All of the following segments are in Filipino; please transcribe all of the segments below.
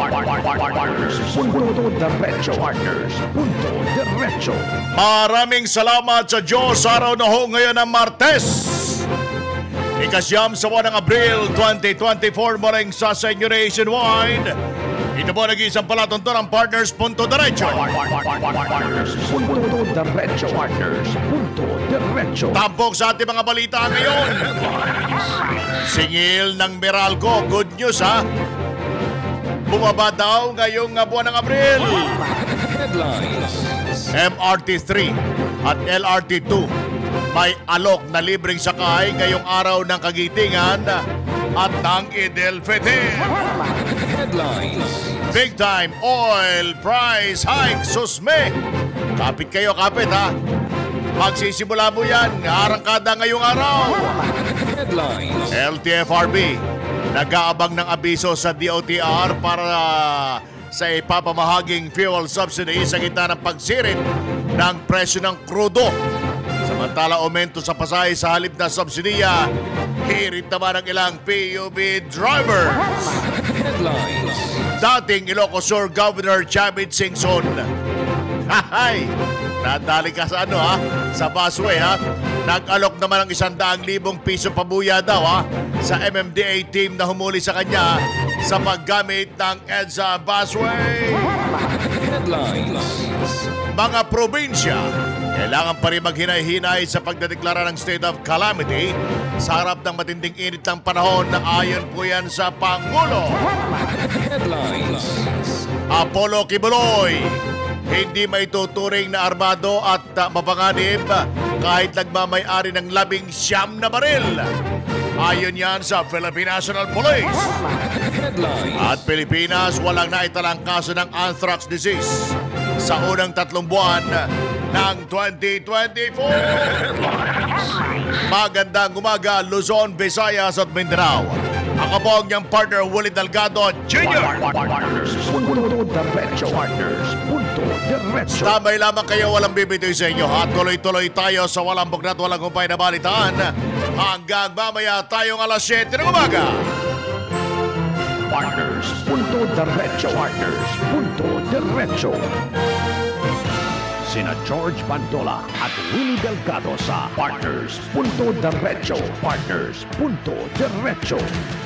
Punto Diretso. Partners. Punto Diretso. Maraming salamat sa Diyos araw na ho ngayon ng Martes. Ikasyam sa buwan ng Abril 2024 muling sa inyo nationwide. Ito po nag-iisang palatuntunan ng Partners Punto Diretso. Punto Diretso. Partners. Punto Diretso. Tampok sa ating mga balita ngayon. Singil ng Meralco. Good news ha. Bumaba daw ngayong buwan ng Abril. MRT3 at LRT2 may alok na libreng sakay ngayong araw ng Kagitingan at ng Idel Fitr. Big time oil price hike, susme. Kapit kayo, kapit ha. Magsisimula mo yan, arangkada ngayong araw. LTFRB, nag-aabang ng abiso sa DOTR para sa ipapamahaging fuel subsidy sa gitna ng pagsirit ng presyo ng krudo. Samantala, aumento sa pasahe sa halip na subsidiya, hirit naman ang ilang PUV drivers. Dating Ilocos Sur Governor Chavit Singson. Hahay! Nadali ka sa ano ha? Sa busway ha? Nag-alok naman ng 100,000 piso pabuya daw ha? Sa MMDA team na humuli sa kanya sa paggamit ng EDSA busway. Mga probinsya, kailangan pa rin maghinay-hinay sa pagdedeklara ng state of calamity sa harap ng matinding init ng panahon na ayon po yan sa Pangulo. Apollo Kibuloy, hindi maituturing na armado at mapanganib kahit nagmamay-ari ng 19 na baril. Ayon yan sa Philippine National Police. At Pilipinas, walang naitalang kaso ng anthrax disease sa unang 3 buwan ng 2024. Magandang umaga, Luzon, Visayas at Mindanao. Ako po ang niyang partner, Willie Delgado Jr. Punto Diretso. Partners. Punto Diretso. Tambay lamang kayo, walang bibitoy sa inyo. At tuloy-tuloy tayo sa walang bugnat, walang kumpay na balitaan. Hanggang mamaya tayong alas 7 ng umaga. Partners. Punto Diretso. Partners. Punto Diretso. Sina George Bandola at Willie Delgado sa Partners Punto Diretso. Partners Punto Diretso.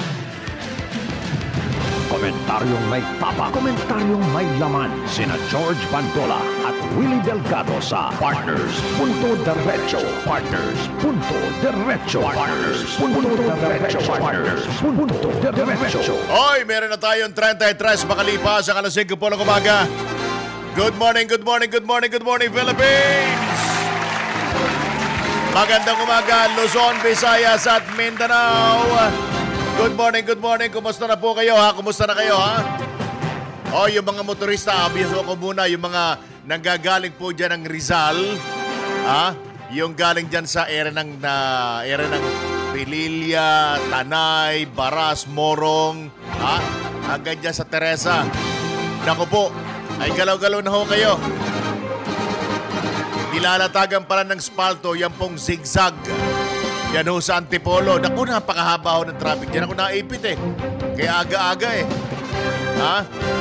Komentaryong may tapa, komentaryong may laman. Sina George Bandola at Willie Delgado sa Partners Punto Diretso. Partners Punto Diretso. Partners Punto Diretso. Partners Punto Diretso. Hoy, meron na tayong 33 makalipas ang alas 5 po ng umaga. Good morning, good morning, good morning, good morning, Philippines! Magandang umaga, Luzon, Visayas at Mindanao. Good morning, good morning. Kumusta na po kayo ha? Kumusta na kayo ha? O, yung mga motorista, abiso ko muna, yung mga nanggagaling po dyan ng Rizal, ha? Yung galing dyan sa area ng Pililya, Tanay, Baras, Morong, ha? Hanggang dyan sa Teresa. Naku po, ay galaw-galaw na ho kayo. Nilalatagan pala ng spalto, yan pong zigzag. Yan ho sa Antipolo. Naku, napakahaba ho ng traffic. Yan ako naipit eh. Kaya aga-aga eh. Ha?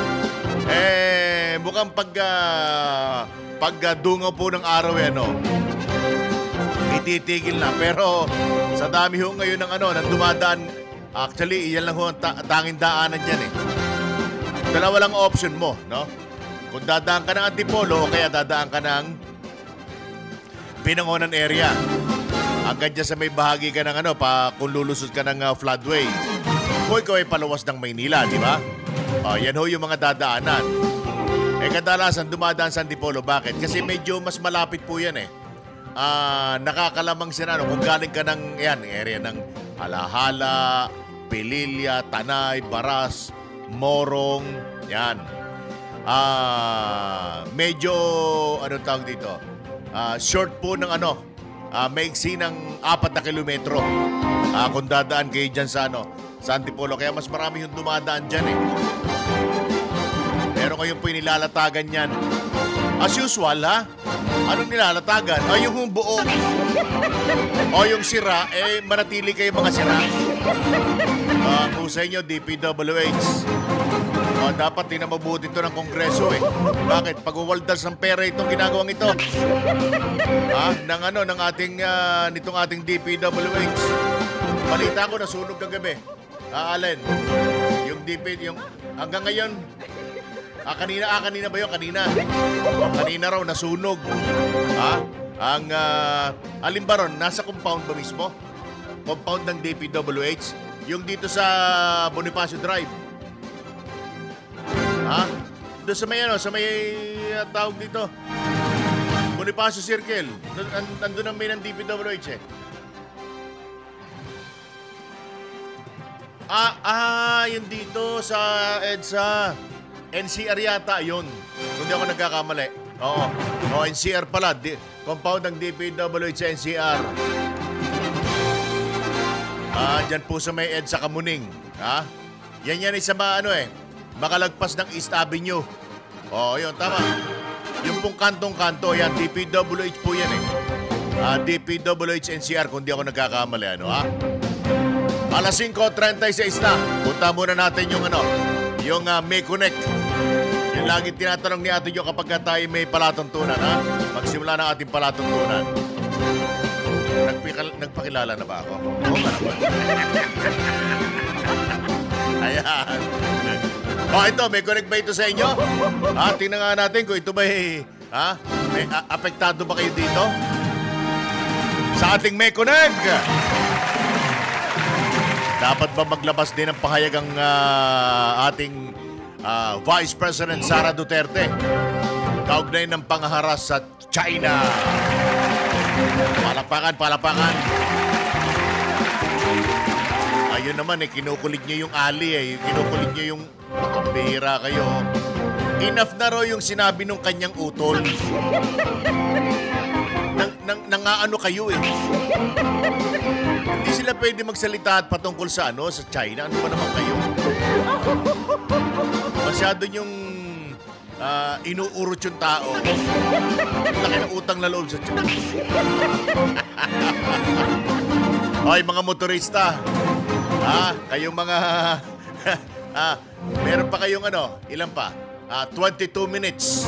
Mukhang pagdungaw po ng araw eh, no? Ititigil na. Pero sa dami ho ngayon ng ng dumadaan, actually, iyan lang ho ang tanging daanan dyan eh. Dalawa lang option mo, no? Kung dadaan ka ng Antipolo o kaya dadaan ka ng Binangonan area. Agad dyan sa may bahagi ka ng kung lulusot ka ng floodway. Kung ikaw ay paluwas ng Maynila, di ba? Yan ho yung mga dadaanan. Kadalasan dumadaan sa Antipolo. Bakit? Kasi medyo mas malapit po yan eh. Nakakalamang siya kung galing ka ng area ng Halahala, Pililya, Tanay, Baras, Morong, yan. Medyo, tawag dito? Short po ng maiksi ng 4 na kilometro. Kung dadaan kayo dyan sa Antipolo. Kaya mas marami yung dumadaan dyan eh. Pero ngayon po yung nilalatagan yan. As usual ha? Anong nilalatagan? Yung buo. O yung sira, manatili kayo mga sira. Kung sa inyo, DPWH. Dapat din na mabuti ito ng Kongreso eh. Bakit? Pag-uwaldas ng pera itong ginagawang ito. Ng ating, nitong ating DPWH. Balita ko, nasunog kagabi. Allen, yung hanggang ngayon, kanina ba yun? Kanina raw, nasunog. Alin ba ron? Nasa compound ba mismo? Compound ng DPWH? Yung dito sa Bonifacio Drive. Doon sa may tawag dito. Bonifacio Circle. Nandun ang main ng DPWH eh. Yun dito sa EDSA. NCR yata, yun. Kung di ako nagkakamali. Oo, NCR pala. Compound ng DPWH sa NCR. Dyan po sa may EDSA Kamuning. Yan isa makalagpas ng East Avenue. Yun, tama. Yung pong kantong-kanto, yan, DPWH po yan eh. DPWH NCR, kung di ako nagkakamali, Alas 5:36 na. Punta muna natin yung May Connect. Yung lagi tinatanong ni Ate Jo kapag tayo may palatuntunan, Magsimula ng ating palatuntunan. Nagpakilala na ba ako? Oo nga naman. Ayan. Ito, may connect ba ito sa inyo? Tingnan nga natin kung ito may apektado ba kayo dito? Sa ating may connect. Dapat ba maglabas din ng pahayag ang ating Vice President Sara Duterte? Kaugnay ng pangharas sa China. Palakpakan. Ayun naman kinukulit niyo yung Ali Kinukulit niyo yung pambihira kayo. Enough na raw yung sinabi nung kanyang utol. Nangaano kayo eh. Hindi sila pwede magsalita at patungkol sa sa China. Ano ba naman kayo? Masyado yung inuurot yung tao. Laki ng utang na loob sa China. Hoy, mga motorista. Kayong mga... meron pa kayong ilan pa? 22 minutes.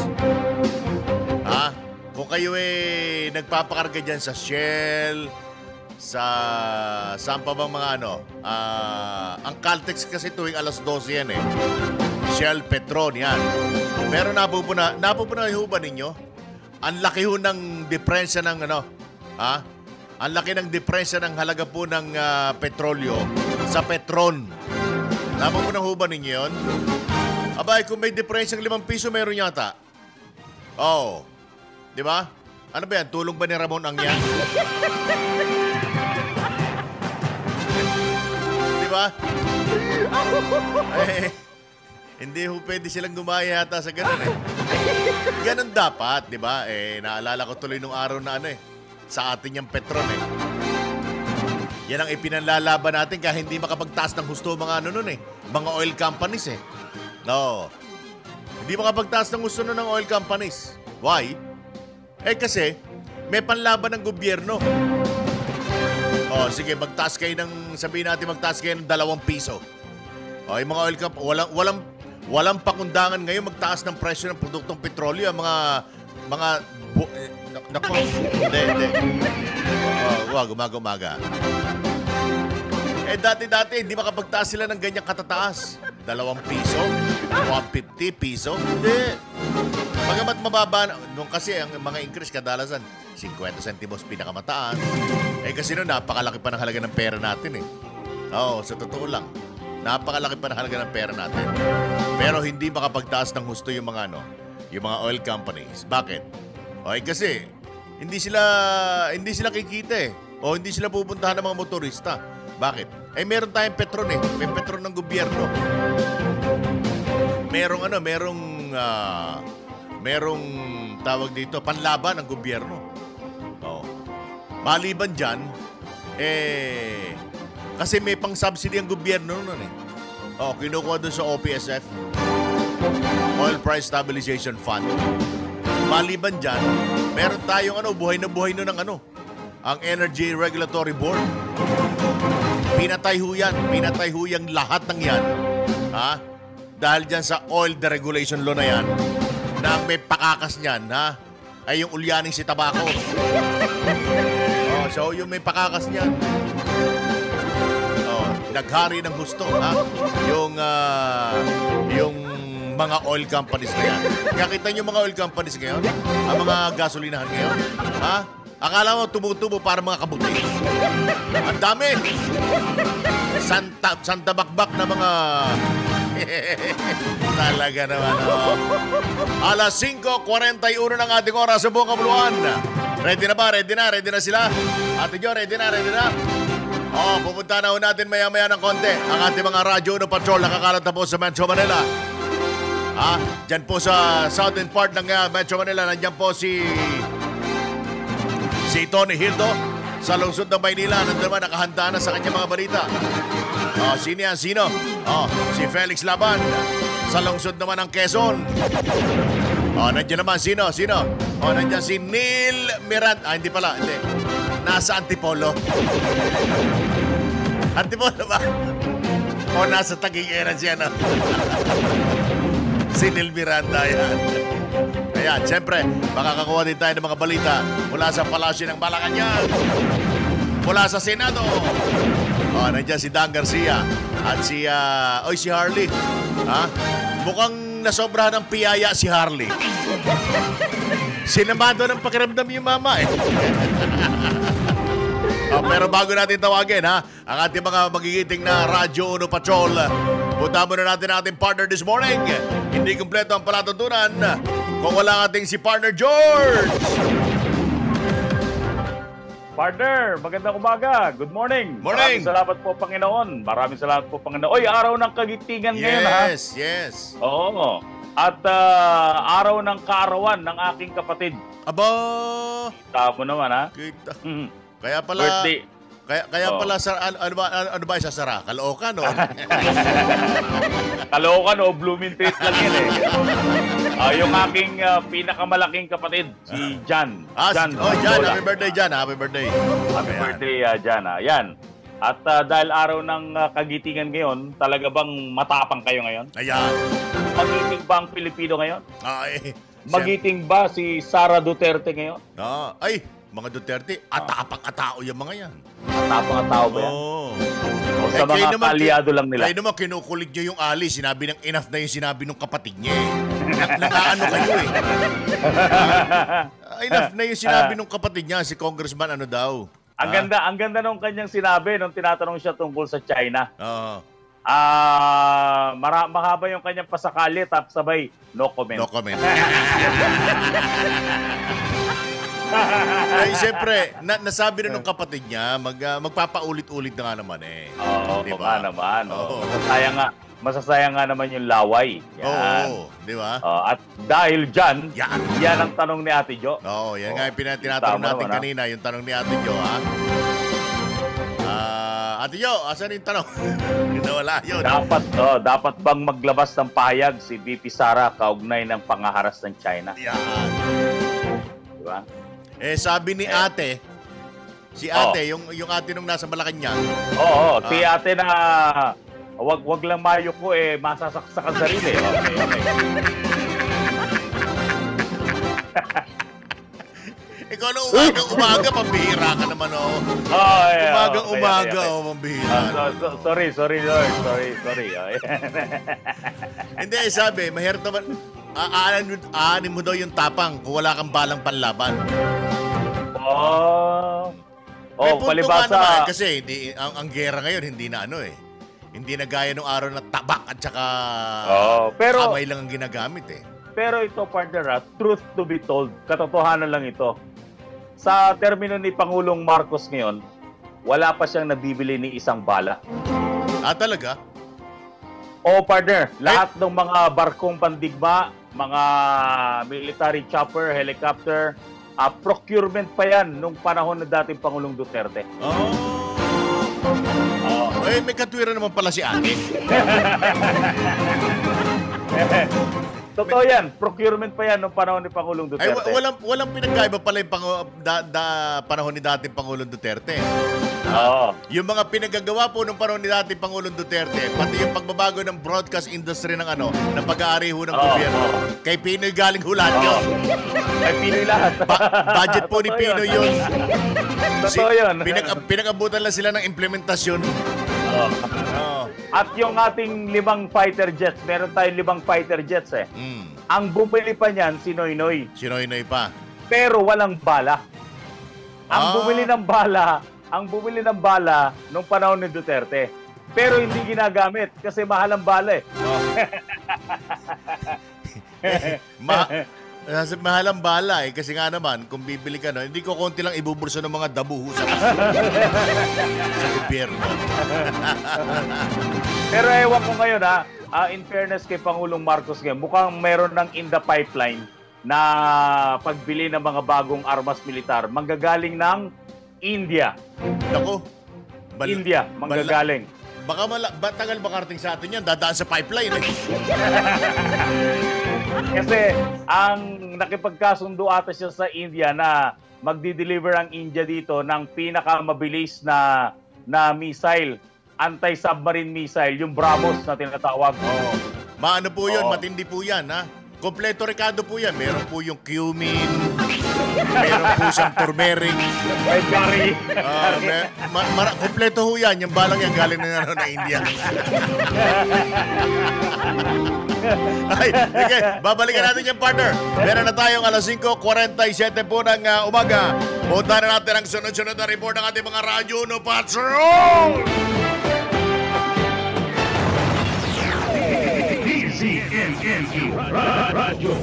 Kung kayo nagpapakarga dyan sa Shell, saan pa bang mga ang Caltex kasi tuwing alas 12 yan eh. Shell, Petron, yan. Pero napupuna ho ba ninyo? Ang laki ho ng diferensya ng Ang laki ng diferensya ng halaga po ng petrolyo sa Petron. Napupuna ho ba ninyo yun? Abay, kung may diferensya ng 5 piso, meron yata. Di ba? Ano ba yan? Tulong ba ni Ramon ang yan? Di ba? Hindi ho pwede silang gumaya yata sa ganun eh. Ganun dapat, di ba? Naalala ko tuloy nung araw na sa atin yung Petron eh. Yan ang ipinanlalaban natin kaya hindi makapagtaas ng husto mga mga oil companies eh. No. Hindi makapagtaas ng husto ng oil companies. Why? Kasi may panlaban ng gobyerno. Sige, sabihin natin magtaas kayo ng 2 piso. Yung mga oil company, walang pakundangan ngayon magtaas ng presyo ng produktong petrolyo. Ang hindi. Wag, umaga. Dati-dati, hindi makapagtaas sila ng ganyang katataas. 2 piso? 150 piso? Hindi. Pagamat mababa, nung kasi ang mga increase kadalasan, 50 centimos pinakamataas. Kasi noon, napakalaki pa ng halaga ng pera natin eh. Sa totoo lang. Napakalaki pa ng halaga ng pera natin. Pero hindi makapagtaas ng husto yung mga yung mga oil companies. Bakit? Kasi hindi sila kikita eh. Hindi sila pupuntahan ng mga motorista. Bakit? Meron tayong Petron eh. May Petron ng gobyerno. Merong tawag dito, panlaban ng gobyerno. Maliban dyan, kasi may pang-subsidy ang gobyerno nun eh. Kinukuha dun sa OPSF, Oil Price Stabilization Fund. Maliban dyan, meron tayong buhay na buhay nun ng ang Energy Regulatory Board. Pinatay ho yan lahat ng yan. dahil dyan sa oil deregulation law na yan, na ang may pakakas niyan, ha, ay yung ulyaning si tabako. So yung may pakakas niyan, naghari ng gusto, ha, yung mga oil companies na yan. Kaya kita nyo mga oil companies ngayon, ang mga gasolinahan ngayon, ha, akala mo tumutubo para mga kabuti. Ang dami. Santabakbak na mga... Talaga naman, oh. Alas 5:41 ng ating oras sa buong kabuluhan. Ready na ba? Ready na sila? Ate Jo, ready na? Pupunta na natin maya-maya ng konti ang ating mga radyo no patrol nakakalat na po sa Metro Manila. Diyan po sa southern part ng Metro Manila, nandiyan po si Tony Hildo. Sa lungsod ng Maynila, nandun naman nakahanda na sa kanyang mga balita. Sino yan? Sino? Si Felix Laban. Sa lungsod naman ng Quezon. Nandiyan naman, sino? Nandiyan si Neil Miranda. Hindi pala, hindi. Nasa Antipolo. Antipolo ba? Nasa Taguig-Eran siya, no? Si Neil Miranda, yan. Ayan, siyempre, makakakuha din tayo ng mga balita mula sa Palasyo ng Malacanang, mula sa Senado. Nandiyan si Dan Garcia at si Harley. Mukhang nasobrahan ng piyaya si Harley. Sinamado ng pakiramdam yung mama, eh. Pero bago natin tawagin, ang ating mga magigiting na Radyo Uno Patrol, punta muna natin ang ating partner this morning. Hindi kumpleto ang palatuntunan kung wala ating si partner George. Partner, magandang umaga. Good morning. Morning. Maraming salamat po, Panginoon. Maraming salamat po, Panginoon. Oy, araw ng kagitingan ngayon, ha? Yes. Oo. At araw ng kaarawan ng aking kapatid. Aba! Kita mo naman, ha? Kita. Kaya pala... Birthday. Kaya pala, ano ba isa Sara? Caloocan, no? Caloocan o Blooming Treat lang yun, eh. Yung aking pinakamalaking kapatid, si Jan. Jan. Happy birthday, Jan. Happy birthday. Happy birthday, Jan. Yan. At dahil araw ng kagitingan ngayon, talaga bang matapang kayo ngayon? Ayan. Magiting ba ang Pilipino ngayon? Ay. Magiting ba si Sara Duterte ngayon? Ay, mga Duterte, atapang-atao yung mga yan. Atapang-atao ba yan? O sa mga kalyado lang nila? Kayo naman kinukulig nyo yung Ali. Sinabi ng enough na yung sinabi ng kapatid niya, eh. Nakaano kayo, eh. Enough na yung sinabi ng kapatid niya, si Congressman ano daw. Ang ganda nung kanyang sinabi nung tinatanong siya tungkol sa China. Mahaba yung kanyang pasakali, tapos sabay, no comment. No comment. Ay, siyempre, nasabi na nung kapatid niya, magpapaulit-ulit na nga naman, eh. Diba? Naman. Masasayang nga naman yung laway. Oo, di ba? At dahil dyan, yan ang tanong ni Ate Jo. Yan nga yung tinatanong natin kanina, yung tanong ni Ate Jo, ha? Ate Jo, asan yung tanong? Nawala yun. Dapat bang maglabas ng pahayag si VP Sara kaugnay ng pangaharas ng China? Yan. Diba? Sabi ni ate, si ate, yung ate nung nasa Malacanang. Si ate na wag lang mayo ko, masasaksak ang sarili. Okay. Ikaw na umaga, pambihira ka naman, oh. Umaga, pambihira. Sorry, Lord. Sorry. Hindi, sabi, mahirap naman, aanin mo daw yung tapang kung wala kang balang panlaban. May punto palibasa. Nga naman, kasi ang gera ngayon, hindi na hindi na gaya nung araw na tabak at saka kamay lang ang ginagamit, eh. Pero ito, partner, truth to be told, katotohanan lang ito. Sa termino ni Pangulong Marcos ngayon, wala pa siyang nabibili ni isang bala. Talaga? Partner, lahat ng mga barkong pandigma, mga military chopper, helicopter, procurement pa yan nung panahon ng dating Pangulong Duterte. May katwiran naman pala si ate. Totoo yan. Procurement pa yan nung panahon ni Pangulong Duterte. Walang pinagkaiba pala yung panahon ni dating Pangulong Duterte. Yung mga pinagagawa po nung panahon ni dating Pangulong Duterte, pati yung pagbabago ng broadcast industry ng ng pag-aari ho ng gobyerno, kay Pinoy galing hulat yun. Kay Pinoy lahat. Budget po ni Pinoy yun. Totoo yun. Pinag-abutan lang sila ng implementasyon. At yung ating 5 fighter jets, meron tayong 5 fighter jets eh. Ang bumili pa niyan, si Noynoy. Si Noynoy pa. Pero walang bala. Ang bumili ng bala nung panahon ni Duterte. Pero hindi ginagamit kasi mahal ang bala eh. Mahal ang bala eh. Kasi nga naman, kung bibili ka hindi ko konti lang ibubursa ng mga dabuho sa gobyerno. Pero ewan ko ngayon in fairness kay Pangulong Marcos ngayon, mukhang meron ng in the pipeline na pagbili ng mga bagong armas militar. Manggagaling ng India. Nako. India, manggagaling. Baka tagal makarating sa atin yan. Dadaan sa pipeline eh. Kasi ang nakipagkasundo ata siya sa India na magdi-deliver ang India dito ng pinakamabilis na missile, anti-submarine missile, yung BrahMos na tinatawag. Maano po yun, matindi po yan Kompleto rekado po yan. Meron po yung cumin, meron po siyang turmeric. Kompleto ho yan. Yung balang yan galing na India. Ay, okay. Babalikan natin yung partner. Meron na tayong 5:47 po ng umaga. Punta na natin ang sunod-sunod na report ng ating mga Radyo No Patrol! Radyo.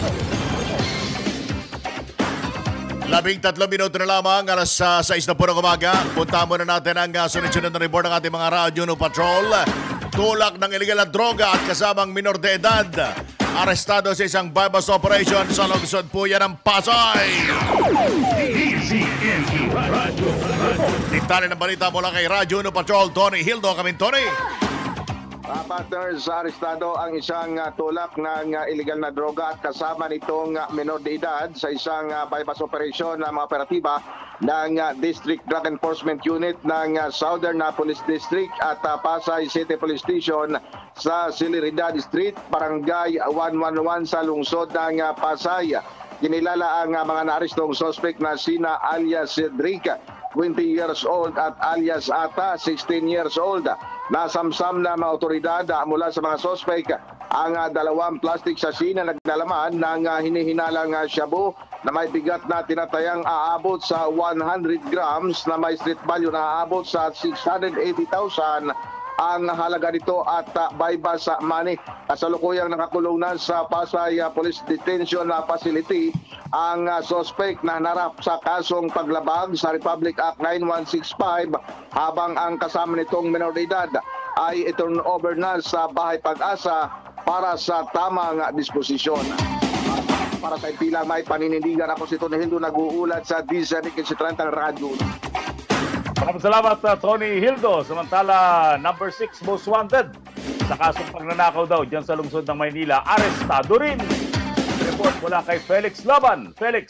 13 minuto na lamang, alas 6 na po ng umaga. Punta muna natin ang sunod-sunod na report ng ating mga Radyo No Patrol. Tulak ng illegal na droga at kasamang minor de edad. Arestado sa isang bypass operation sa lungsod po yan ng Pasay. Detalye ng balita mula kay Radyo No Patrol, Tony Hildo. Kaming Tony. Partners, arestado ang isang tulak ng illegal na droga at kasama nitong minor de edad sa isang bypass operation na mga operatiba ng District Drug Enforcement Unit ng Southern Police District at Pasay City Police Station sa Siliridad Street, Barangay 111 sa lungsod ng Pasay. Kinilala ang mga naarestong suspect na sina alias Cedric, 20 years old at alias Ata, 16 years old. Nasamsam na mga otoridad mula sa mga suspect ang 2 plastic sachet na naglalaman ng hinihinalang shabu na may bigat na tinatayang aabot sa 100 grams na may street value na aabot sa 680,000 ang halaga nito at bypass money. Kasalukuyang nakakulong na sa Pasay Police Detention Facility ang suspect na narap sa kasong paglabag sa Republic Act 9165 habang ang kasama nitong minor de edad ay i-turn over na sa Bahay Pag-asa para sa tamang disposisyon. Para sa impila may paninindigan, ako si Tony Hildo, nag-uulat sa DZNIC 30 Radyo. Maraming salamat, Tony Hildo. Samantala, number 6 most wanted sa kasong pagnanakaw daw dyan sa lungsod ng Maynila, arestado rin. Report mula kay Felix Laban. Felix.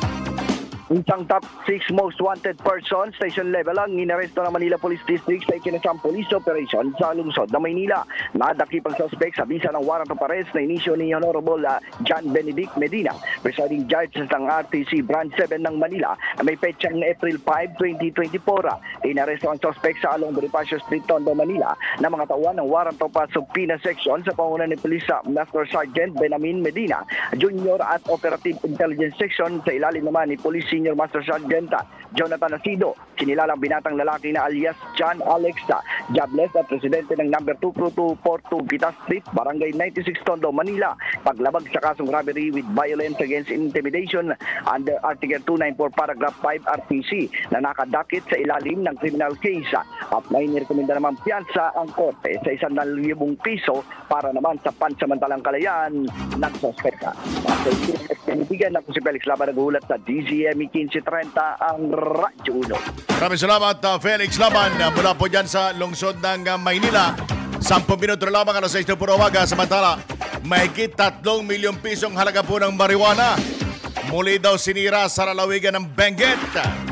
Isang top 6 most wanted person, station level ang inaresto ng Manila Police District sa ikinasang police operation sa lungsod ng Maynila. Nadakip ang suspect sa bisa ng warrant of arrest na inisyo ni Honorable John Benedict Medina, presiding judge ng RTC Branch 7 ng Manila na may petsang April 5, 2024. Inaresto ang suspect sa Along Bonifacio Street, Tondo, Manila na mga tauhan ng warrant of subpoena section sa pangunan ni Police Master Sergeant Benamin Medina, Junior at Operative Intelligence Section sa ilalim naman ni Police Senior Master Sergeant Jonathan Asido, kinilalang binatang lalaki na alias John Alex Jobless at presidente ng number 22242 Vita Street, Barangay 96 Tondo, Manila, paglabag sa kasong robbery with violence against intimidation under Article 294 Paragraph 5 RTC na nakadakit sa ilalim ng criminal case at may nirekomenda naman piyansa ang korte sa 100,000 piso para naman sa pansamantalang kalayaan ng suspekta. Pinibigyan ako si Felix Laban, nag-uulat sa DZME 1530 ang Radyo Uno. Maraming salamat, Felix Laban. Mula po dyan sa lungsod ng Maynila. 10 minuto na lamang, alas 6 na po umaga. Samantala, mahigit 3 milyong pisong halaga po ng marijuana. Muli daw sinira sa lalawigan ng Benguet.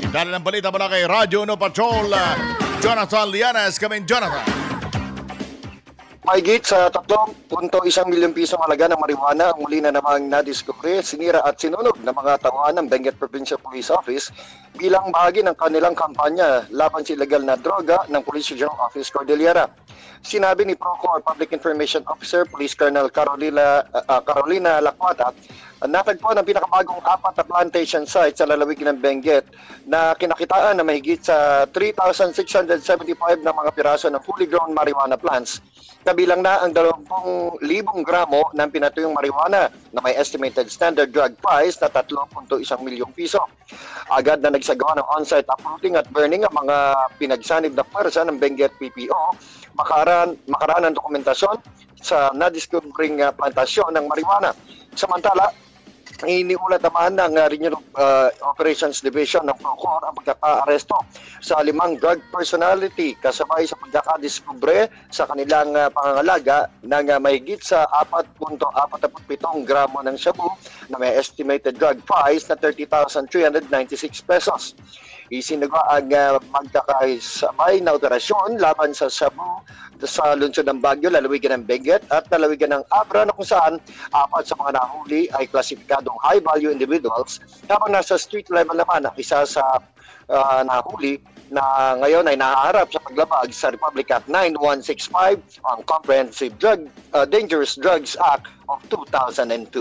Dahil ng balita mula kay Radyo No Patrol, Jonathan Lianas. Kami, Jonathan. Mahigit sa 3.1 milyong pisong halaga ng marijuana ang muli na namang nadiskubre, sinira at sinunog ng mga tauhan ng Benguet Provincial Police Office bilang bahagi ng kanilang kampanya laban sa illegal na droga ng Police Regional Office Cordillera. Sinabi ni Procor Public Information Officer Police Colonel Carolina Lacuata, natagpuan ang pinakabagong 4 na plantation site sa lalawigan ng Benguet na kinakitaan na mahigit sa 3,675 na mga piraso ng fully grown marijuana plants. Kabilang na ang 20,000 gramo ng pinatuyong marijuana na may estimated standard drug price na 3.1 milyong piso. Agad na nagsagawa ng on-site uprooting at burning ang mga pinagsanib na pwersa ng Benguet PPO makaraan ng dokumentasyon sa nadiskubring plantasyon ng marijuana. Samantala, iniulat naman ng Regional Operations Division ng Procor ang pagkaka-aresto sa 5 drug personality kasabay sa pagkakadiskubre sa kanilang pangangalaga ng mahigit sa 4.47 gramo ng shabu na may estimated drug price na 30,396 pesos. Isinagawa ang magkakasabay na operasyon laban sa shabu sa lungsod ng Baguio, lalawigan ng Benguet at lalawigan ng Abra na kung saan 4 sa mga nahuli ay klasifikadong high-value individuals habang nasa street level naman ang isa sa nahuli na ngayon ay nahaharap sa paglabag sa Republic Act 9165 ang Comprehensive Dangerous Drugs Act of 2002.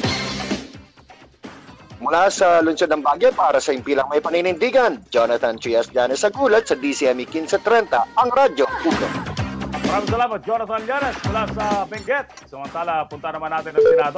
Mula sa lungsod ng Baguio para sa impilang may paninindigan, Jonathan Trias Llanes sa gulat sa DCME 1530, ang Radyo Uno. Maraming salamat, Jonathan Llanes mula sa Benguet. Samantala, punta naman natin ang Senado.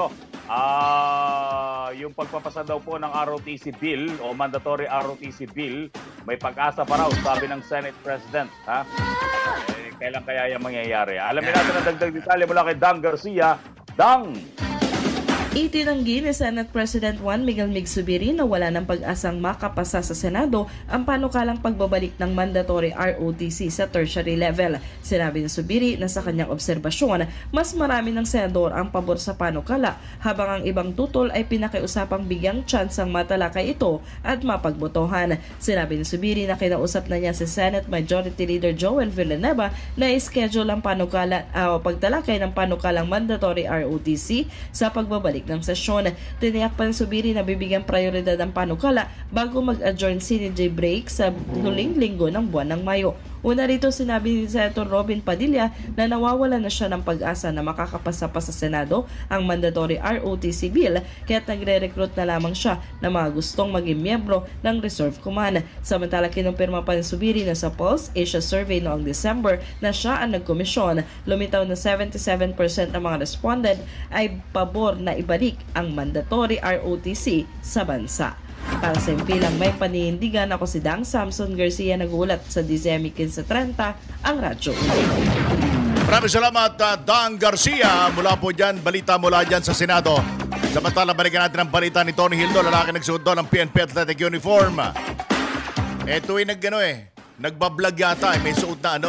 Yung pagpapasa daw po ng ROTC bill o mandatory ROTC bill, may pag-asa pa raw, sabi ng Senate President. Kailan kaya yung mangyayari? Alamin natin ang dagdag detalye mula kay Dang Garcia. Dang! Itinanggi ni Senate President Juan Miguel Mig-Zubiri na wala ng pag-asang makapasa sa Senado ang panukalang pagbabalik ng mandatory ROTC sa tertiary level. Sinabi ni Zubiri na sa kanyang obserbasyon, mas marami ng senador ang pabor sa panukala habang ang ibang tutol ay pinakiusapang bigyang tsansang matalakay ito at mapagbotohan. Sinabi ni Zubiri na kinausap na niya si Senate Majority Leader Joel Villanueva na i-schedule ang panukala o pagtalakay ng panukalang mandatory ROTC sa pagbabalik ng sesyon. Tiniyak pa ni Zubiri na bibigyan prioridad ang panukala bago mag-adjourn CNJ break sa huling linggo ng buwan ng Mayo. Una rito sinabi ni Senator Robin Padilla na nawawala na siya ng pag-asa na makakapasa pa sa Senado ang mandatory ROTC bill kaya't nagre-recruit na lamang siya ng mga gustong maging miyembro ng Reserve Command. Samantala kinumpirma pa ni Zubiri na sa Pulse Asia Survey noong December na siya ang nagkomisyon. Lumitaw na 77% ng mga respondent ay pabor na ibalik ang mandatory ROTC sa bansa. Para sa impilang may paninindigan, ako si Dang Samson Garcia, nagulat sa DCME 1530, ang Radyo Uno. Maraming salamat, Dang Garcia. Mula po dyan, balita mula dyan sa Senado. Samantala, balikan natin ang balita ni Tony Hildo, lalaki nagsuot doon ng PNP athletic uniform. Ito ay nagbablog yata, may suot na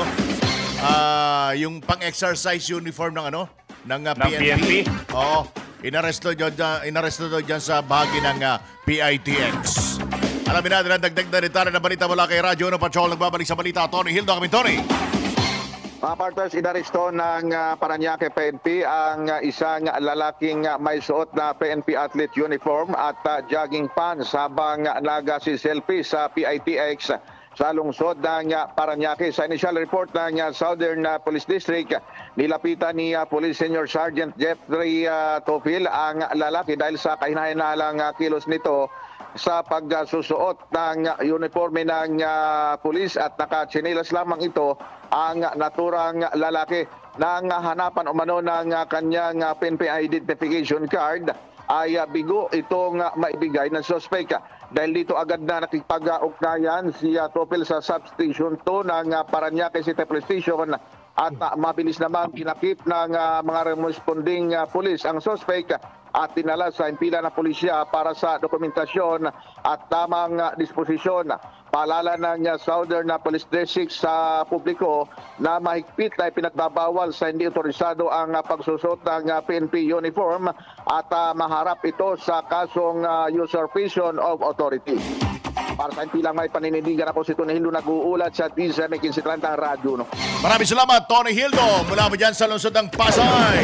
yung pang-exercise uniform ng PNP. Oo. Inaresto doon dyan sa bahagi ng PITX. Alamin natin ang dagdag na detalye na balita mula kay Radyo Uno Patrol. Nagbabalik sa balita, Tony Hildo. Kami, Tony. Mga partners, inaresto ng Parañaque PNP ang isang lalaking may suot na PNP athlete uniform at jogging pants habang nagsiselfie sa PITX sa lungsod ng Parañaque. Sa initial report ng Southern Police District, nilapitan ni Police Senior Sergeant Jeffrey Tofil ang lalaki dahil sa kahinahinalang kilos nito sa pagsusuot ng uniforme ng pulis at nakatsinilas lamang ito ang naturang lalaki. Nang hanapan umano ng kanyang PNP identification card ay bigo itong maibigay ng suspect. Dahil dito agad na nakipag-ugnayan si Topel sa substation 2 ng Parañaque City Police Station at mabilis naman pinakip ng mga responding pulis ang suspect at dinala sa impila ng pulisya para sa dokumentasyon at tamang disposisyon. Paalala ng Southern Police District sa publiko na mahigpit na pinagbabawal sa hindi otorisado ang pagsusot ng PNP uniform at maharap ito sa kasong usurpation of authority. Para sa hindi lang may paninindigan ako si Tony Hildo nag-uulat sa T7 Kinsitrantang Radyo. No? Maraming salamat, Tony Hildo, mula mo dyan sa lungsod ng Pasay.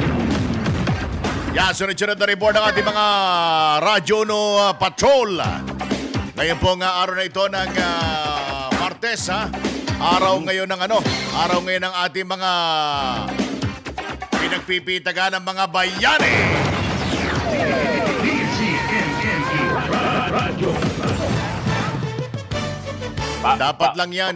Yan, sunod-sunod na report ng ating mga Radyo no Patrol. Ngayon po nga araw na ito ng Martes, ha? Araw ngayon ng araw ngayon ng ating mga pinagpipitaga ng mga bayani. Dapat lang yan,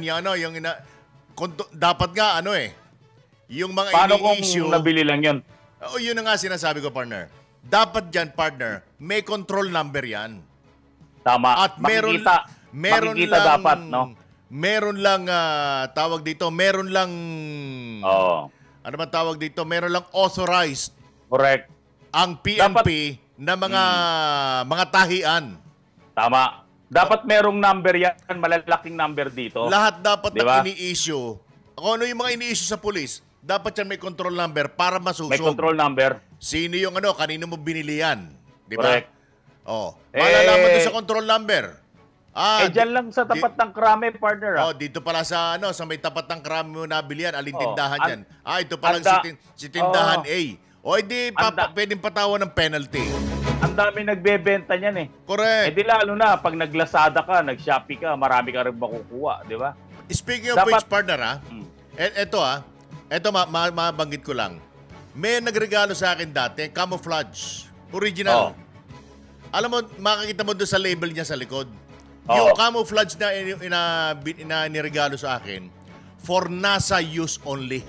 dapat nga yung mga Paano kung ini-issue. nabili lang yun? Oh, yun na nga sinasabi ko, partner. Dapat dyan, partner, may control number yan. Tama. At meron makikita lang, dapat, no? Meron lang, tawag dito, meron lang, ano ba tawag dito? Meron lang authorized. Correct. Ang PNP na mga tahian. Tama. Dapat merong number yan, malalaking number dito. Lahat dapat diba? na ini-issue. Kung ano yung mga ini-issue sa police, dapat yan may control number para masusog. May control number. Sino yung kanino mo binili yan. Di ba? Correct. Oh, malalaman doon sa control number. Dyan lang sa tapat ng krame, partner. Oh, dito pala sa may tapat ng krame mo nabili yan, alin tindahan yan. Ito pala si tindahan A. O hindi pwedeng patawan ng penalty. Ang dami nagbebenta niyan eh. Correct. Di lalo na pag nag-Lazada ka, nag-Shopee ka, marami ka rin makukuha, di ba? Speaking of which, partner, eto mabanggit ko lang. May nagregalo sa akin dati, camouflage, original. Alam mo, makikita mo doon sa label niya sa likod. Yung camouflage na niregalo sa akin, for NASA use only.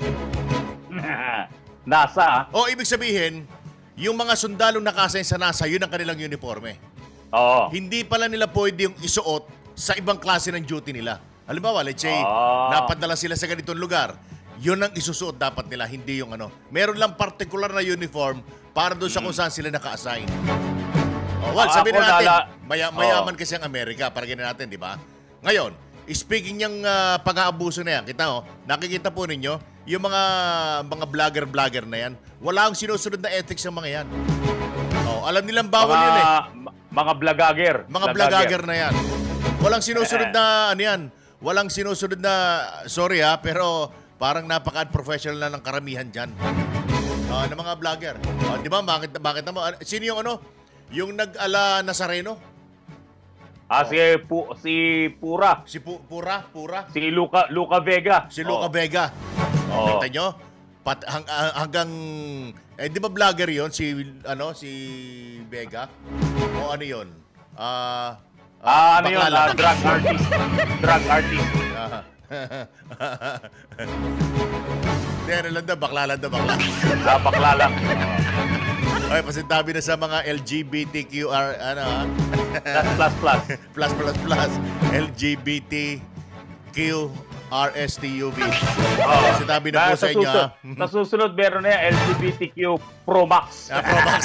NASA? Ibig sabihin, yung mga sundalong nakasign sa NASA, yun ang kanilang uniforme. Hindi pala nila pwede yung isuot sa ibang klase ng duty nila. Halimbawa, let's say, napadala sila sa ganitong lugar, yun ang isusuot dapat nila, hindi yung Meron lang particular na uniform para doon sa kung saan sila naka-assign. Sabihin na natin, mayaman kasi ang Amerika, para ganyan natin, di ba? Ngayon, speaking niyang pang-aabuso na yan, nakikita po ninyo, yung mga vlogger na yan, wala ang sinusunod na ethics ng mga yan. Alam nilang bawal yun eh. Mga vlogger. Mga vlogger na yan. Walang sinusunod na yan. Walang sinusunod na, sorry pero parang napaka-unprofessional na ng karamihan dyan. Ng mga vlogger. Di ba, bakit naman? Sino yung yung nag-ala Nazareno? Si Pura. Si Pura? Si Luca Vega. Si Luca Vega. Kita nyo? Hanggang, di ba vlogger yon si Vega? O ano yun? Ano yun? Drug artist. Drug artist. Bakla lang. Bakla lang. Okay, pasintabi na sa mga LGBTQR, Plus. LGBTQRSTUV. Pasintabi na po sa inyo. Sa susunod, meron na yan, LGBTQ Pro Max. Pro Max.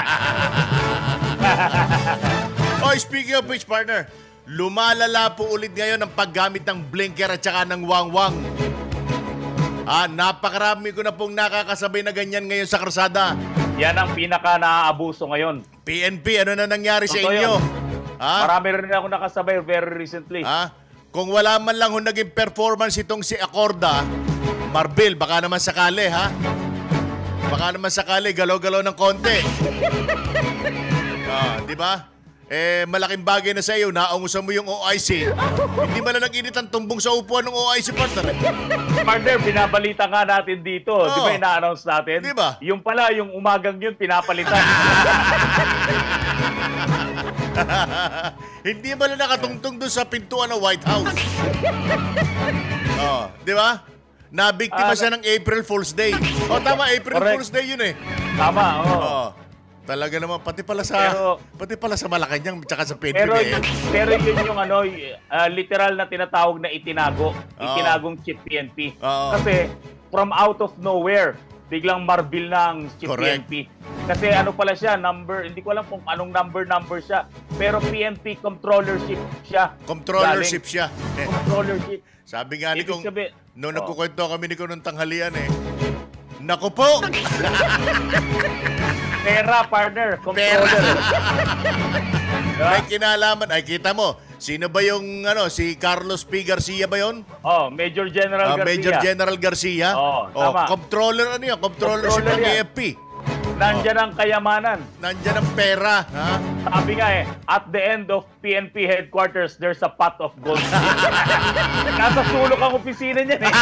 Speaking of which, partner, lumalala po ulit ngayon ang paggamit ng blinker at saka ng wangwang. Napakarami ko na pong nakakasabay na ganyan ngayon sa karsada. Yan ang pinaka-naaabuso ngayon. PNP, ano na nangyari sa inyo? Marami rin ako nakasabay very recently. Kung wala man lang naging performance itong si Acorda, Marbil, baka naman sakali, Baka naman sakali, galaw-galaw ng konti. Di ba? Malaking bagay na sa iyo, naungusan mo yung OIC. Hindi man lang nag-init ang tumbong sa upuan ng OIC, partner. Partner, binabalita nga natin dito. Di ba ina-announce natin? Di ba? Yung pala, yung umagang yun, pinapalitan. Hindi ba lang nakatungtong doon sa pintuan ng White House? Di ba? Nabiktima siya ng April Fool's Day. Tama, April Fool's Day yun eh. Tama, Talaga naman, pati pala sa Malacanang tsaka sa PNP. Pero yun yung literal na tinatawag na itinagong chip PNP. Kasi from out of nowhere, biglang marbil na ang chip PNP. Kasi pala siya, hindi ko alam kung anong number siya, pero PNP controllership siya. Controllership siya. Controllership. Sabi nga ni kong, noong nagkukwento kami ni ko nung tanghalian Naku po! Pera, partner. Controller. May kinalaman. Ay, kita mo. Sino ba yung, si Carlos P. Garcia ba yun? Major General Garcia. Major General Garcia. Tama. Comptroller yan? Comptrollership ng AFP. Nandyan ang kayamanan. Nandyan ang pera. Ha? Sabi nga at the end of PNP headquarters, there's a pot of gold. Nasa sulok ang opisina niya eh.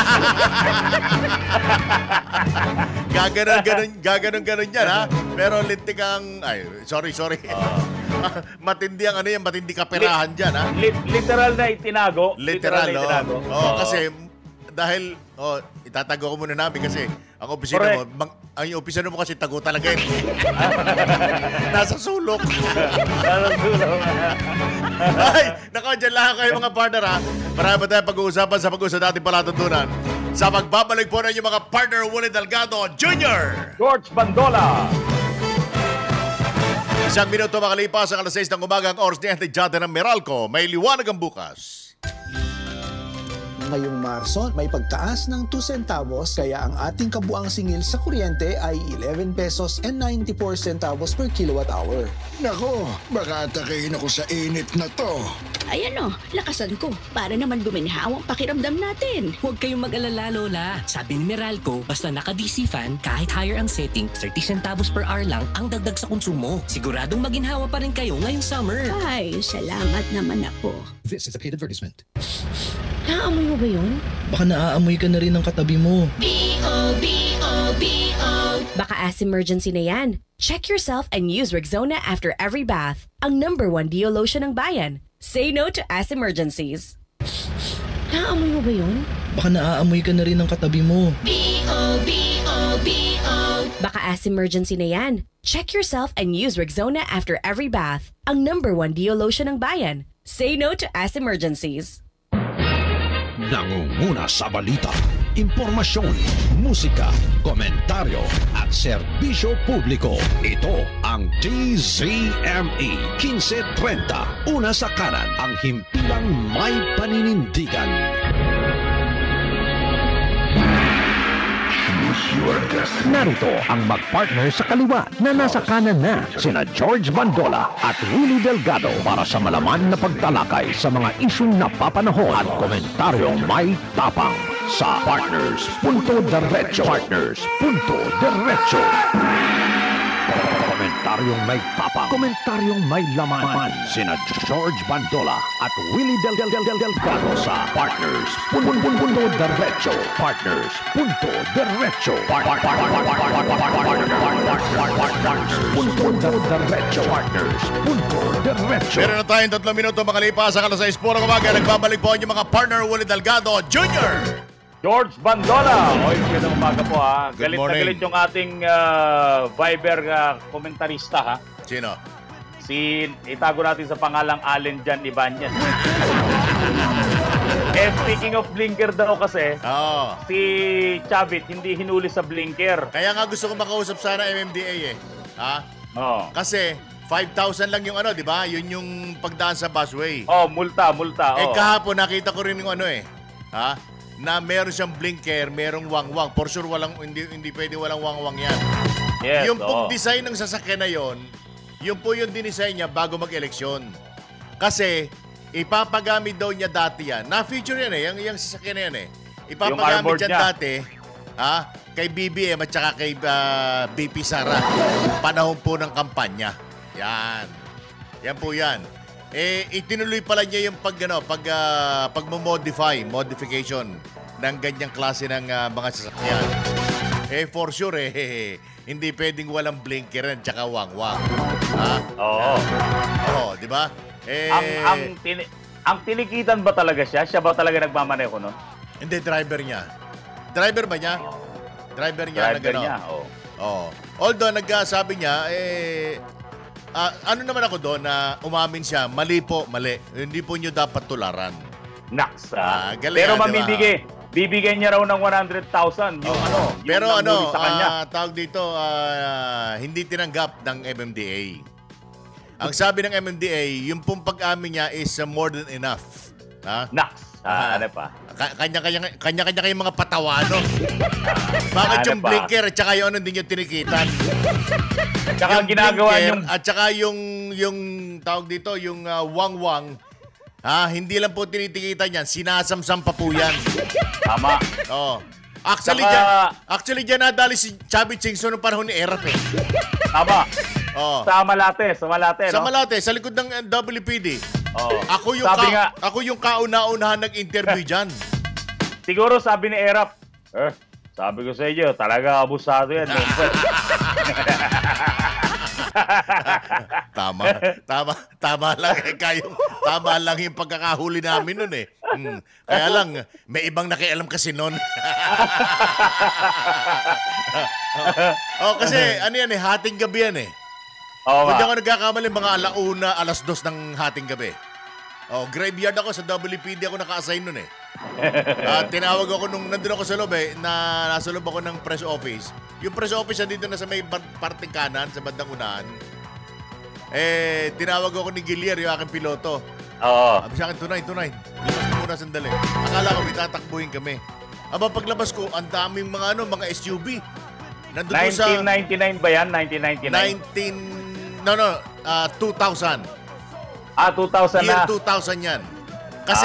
Gaganon yan, ha? Pero lintik ang... Ay, sorry. Matindi ang matindi kaperahan dyan, ha? Literal na itinago. Literal na itinago. Kasi dahil, itatago ko muna namin kasi ang opisina mo, ang opisina mo kasi tago talaga yun. Nasa sulok. Ay, nako, dyan lang kayo mga partner, ha? Marami pa tayong pag-uusapan sa pag-uusap natin palatuntunan. Sa pagbabalik po ng mga partner, Willie Delgado Jr. George Bandola. 1 minuto makalipas ang alas 6 ng umaga ang oras ni Antijada ng Meralco. May liwanag ang bukas. Ngayong Marso, may pagtaas ng 2 centavos kaya ang ating kabuang singil sa kuryente ay 11 pesos and 94 centavos per kilowatt hour. Nako, baka atakayin ako sa init na to. Ayan o, lakasan ko para naman guminhaw ang pakiramdam natin. Huwag kayong mag-alala, Lola. Sabi ni Meralco, basta naka-DC fan, kahit higher ang setting, 30 centavos per hour lang ang dagdag sa konsumo. Siguradong maginhawa pa rin kayo ngayong summer. Ay, salamat naman ako. This is a paid advertisement. Naamoy mo ba yun? Baka naaamoy ka na rin ng katabi mo. Baka as emergency na yan. Check yourself and use Rexona after every bath. Ang #1 Dio lotion ng bayan. Say no to as emergencies. Naamoy mo ba yun? Baka naaamoy ka na rin ng katabi mo. Baka as emergency na yan. Check yourself and use Rexona after every bath. Ang #1 Dio lotion ng bayan. Say no to as emergencies. Nangunguna sa balita, impormasyon, musika, komentaryo at serbisyo publiko. Ito ang DZME 1530. Una sa kanan, ang himpilang may paninindigan. Narito ang magpartner sa kaliwa na nasa kanan na, sina George Bandola at Willie Delgado para sa malaman na pagtalakay sa mga isyong napapanahon at komentaryong may tapang sa Partners Punto Derecho. Partners Punto Derecho. Komentaryong may tapang, komentaryong may laman, sina George Bandola at Willie Delgado sa Partners Punto Derecho. Partners Punto Derecho. Partners Punto Derecho. Partners Punto Derecho. Meron na tayong 3 minuto makalipas ang alas 6 po ng umaga. Nagbabalik po ang inyong mga partner, Willie Delgado Jr. George Bandola. Magandang umaga po ha. Good Galit morning. na galit yung ating Viber komentarista ha. Sino? Itago natin sa pangalang Allen Jan Ibanez. Speaking of blinker daw kasi, si Chavit hindi hinuli sa blinker. Kaya nga gusto ko makausap sana MMDA eh. Ha? Kasi 5,000 lang yung di ba? Yun yung pagdaan sa busway. Multa. Kahapon nakita ko rin yung ha? Na meron siyang blinker, merong wangwang. For sure hindi pwede walang wangwang yan. Yes, yung pong design ng sasakyan na yon, yun po yung dinesign niya bago mag-eleksyon. Kasi ipapagamit daw niya dati yan. Na-feature yan yung sasakyan na yan eh. Ipapagamit yan dati kay BBM at saka kay BP Sara. Panahon po ng kampanya. Yan. Yan po yan. Itinuloy pala niya yung modification ng ganyang klase ng mga sasakyan. For sure hindi pwedeng walang blinker at saka wangwang. Oo, di ba? Ang tinikitan ba talaga siya? Siya ba talaga nagmamaneho nun? Hindi, driver niya. Driver ba niya? Driver niya. Although nagsabi niya, ano naman ako doon na umamin siya, mali. Hindi po nyo dapat tularan. Naks. Galing, pero bibigyan niya raw ng 100,000 yung pero sa kanya. Tawag dito, hindi tinanggap ng MMDA. Ang sabi ng MMDA, yung pong pag-amin niya is more than enough. Naks. Ano pa? Kanya-kanya kayong mga patawa, no? Bakit yung blinker at saka yung ano hindi nyo tinikitan? Tsaka ang ginagawa yung... At saka yung tawag dito, yung wang-wang, hindi lang po tinitikitan yan, sinasamsam pa po yan. Tama. Oo. Actually, dyan nadali si Chubby Chingso noong panahon ni Erap eh. Tama. Oh. Sa Malate, no? Sa Malate, sa likod ng WPD. Oh. Ako yung kauna-unahan nag-interview dyan. Siguro sabi ni Erap, sabi ko sa inyo, talaga abusado yan. Tama lang tama lang yung pagkakahuli namin nun eh. Kaya lang may ibang nakialam kasi noon. Kasi ano yan eh, hating gabi yan eh. Kung di ako nagkakamali, mga 1:00, 2:00 ng hating gabi. Graveyard ako sa WPD, ako naka-assign nun eh. Tinawag ako nandun ako sa loob eh, nasa loob ako ng press office. Yung press office nandito na sa may parting kanan, sa bandang unahan. Tinawag ako ni Gilier, yung aking piloto. Sabi sa akin, tunay. Limas ko muna sandali. Akala ko may tatakbuhin kami. Paglabas ko, ang daming mga SUV. 1999 ba yan? 1999? 2000. 2000 Year na. 2000 yan. Kasi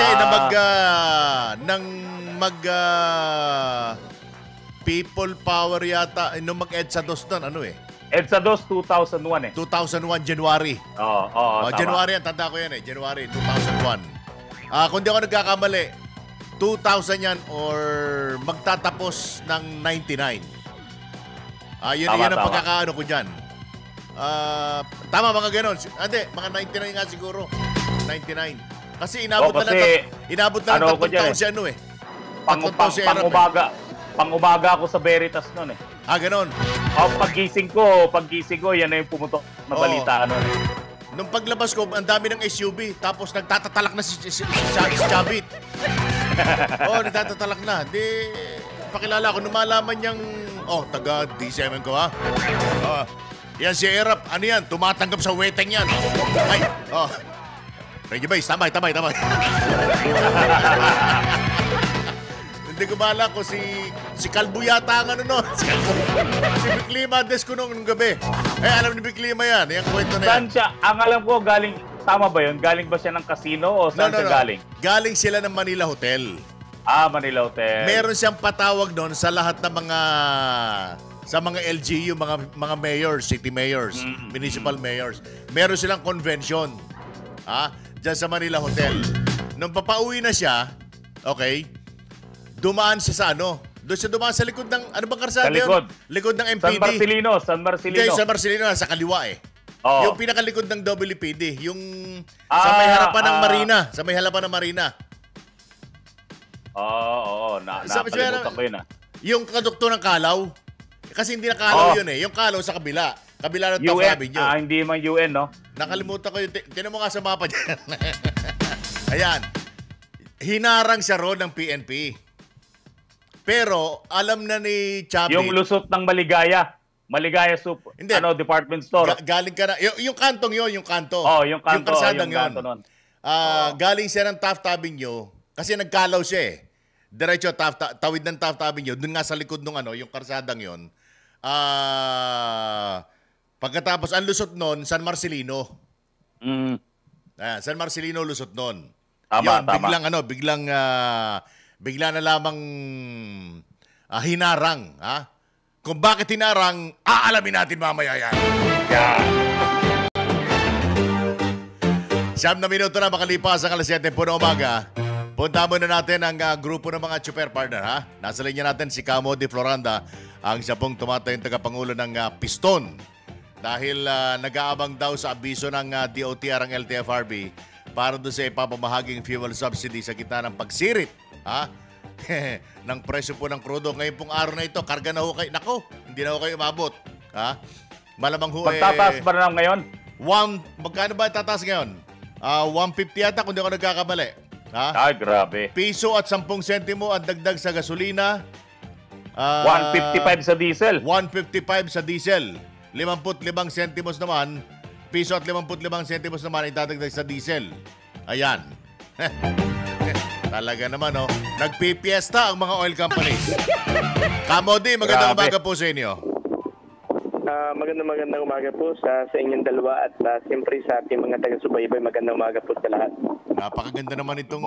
People Power yata, nung mag-EDSA 2 doon, EDSA 2, 2001 eh. 2001, January. January yan, tanda ko yan eh. January 2001. Kung di ako nagkakamali, 2000 yan or magtatapos ng 99. Yun ang pagkakaano ko dyan. Tama, mga ganon. Hindi, mga 99 nga siguro. 99. Kasi inabot na lang 3 taon si ano eh. Pang-umaga ako sa Veritas noon eh. Ganon. Paggising ko, yan na yung pumutok na balita. Nung paglabas ko, ang dami ng SUV. Tapos nagtatatalak na si Chavit. Nagtatatalak na. Di, pakilala ko, lumalaman niyang, taga D7 ko ha. Yan si Erap, ano yan? Tumatanggap sa weteng yan. Ay, Reggie Bays, tamay. Hindi ko bala ko si Kalbo yata ang si Biklima desk ko nung gabi. Alam ni Biklima yan. Yung kwento na yan. Saan siya? Ang alam ko, tama ba yun? Galing ba siya ng casino o saan siya galing? Galing sila ng Manila Hotel. Manila Hotel. Meron siyang patawag doon sa lahat ng mga LGU, mga mayors, city mayors, municipal mayors. Meron silang convention. Diyan sa Manila Hotel. Nung papauwi na siya, dumaan siya sa doon siya dumaan sa likod ng, ano bang karsada yun? Likod ng MPD. San Marcelino. Hindi, San Marcelino, sa kaliwa eh. Yung pinakalikod ng WPD. Yung sa may harapan ng Marina. Sa may harapan ng Marina. Nakalimutan ko yun Yung kadukto ng Kalaw. Kasi hindi na Kalaw yun eh. Yung Kalaw sa kabila. Kabila ng Taft Avenue. Hindi man UN, no? Nakalimutan ko yun. Tinan mo nga sa mapa dyan. Ayan. Hinarang siya ron ng PNP. Pero, alam na ni Chavit. Yung lusot ng Maligaya. Maligaya Soup. Hindi. Department store. Galing ka na. Yung kantong yun, yung kanto. Yung kanto. Yung kalsadang yun. Galing siya ng Taft Avenue. Kasi nagkalaw siya eh. Diretso, tawid ng Taft Avenue. Doon nga sa likod ng yung kalsadang yun. Pagkatapos, ang lusot nun, San Marcelino. San Marcelino lusot nun. Tama. Bigla na lamang hinarang. Kung bakit hinarang, aalamin natin mamaya yan. Siyam na minuto na makalipas ang 7:00 po na umaga. Punta muna natin ang grupo ng mga super partner. Nasa linya natin si Camo de Floranda, ang siya pong tumatayong tagapangulo ng Piston. Dahil nag-aabang daw sa abiso ng DOTR ang LTFRB para doon sa ipapamahaging fuel subsidy sa gitna ng pagsirit ng presyo po ng krudo. Ngayon pong araw na ito, karga na ho kayo. Nako, hindi na ho kayo umabot. Malamang ho magtataas ba na ngayon? Magkano ba tataas ngayon? 150 yata kung di ako nagkakamali. Grabe. Piso at 10 sentimo ang dagdag sa gasolina. 155 sa diesel. 155 sa diesel. 55 sentimos naman. Piso at 55 sentimos naman ay dadagdag sa diesel. Ayan. Talaga naman, oh. Nagpipiesta ang mga oil companies. Kamodi, magandang umaga po sa inyo. Magandang umaga po sa inyong dalawa at siyempre sa ating mga taga-subaybay, magandang umaga po sa lahat. Napakaganda naman itong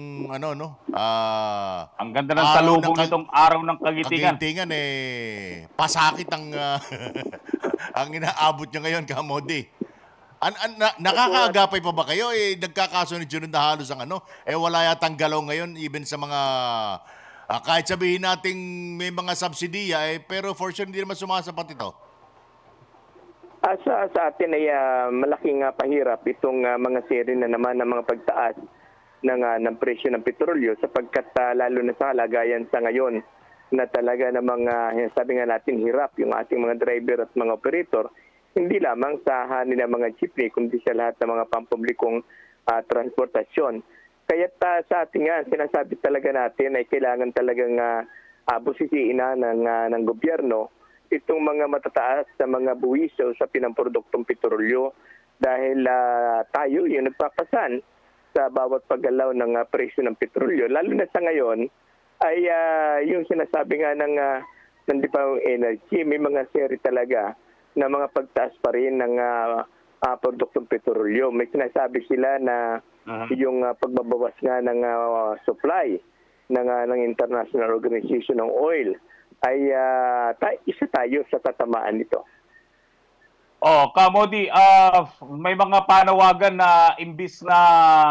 ang ganda ng salubong nitong araw ng Kagitingan. Kagitingan pasakit ang ang inaabot niya ngayon, Kamodi. Nakakaagapay pa ba kayo? Nagkakasunod yun na halos ang wala yatang galaw ngayon even sa mga kahit sabihin nating may mga subsidiya pero for sure hindi naman sumasapat ito. Sa atin ay malaking pahirap itong mga seri na naman ng mga pagtaas ng presyo ng petrolyo sapagkat lalo na sa kalagayan sa ngayon na talaga namang sabi nga natin hirap yung ating mga driver at mga operator, hindi lamang sa nila mga jeepney kundi sa lahat ng mga pampublikong transportasyon. Kaya sa ating sinasabi talaga natin ay kailangan talagang busisiin ng gobyerno itong mga matataas sa mga buwiso sa pinamproduktong petrolyo dahil tayo yung nagpapasan sa bawat paggalaw ng presyo ng petrolyo. Lalo na sa ngayon ay yung sinasabi nga ng Department of Energy, may mga seri talaga na mga pagtaas pa rin ng produktong petrolyo. May sinasabi sila na yung pagbabawas nga ng supply ng International Organization ng Oil ay isa tayo sa tatamaan nito. Kamodi, may mga panawagan na imbis na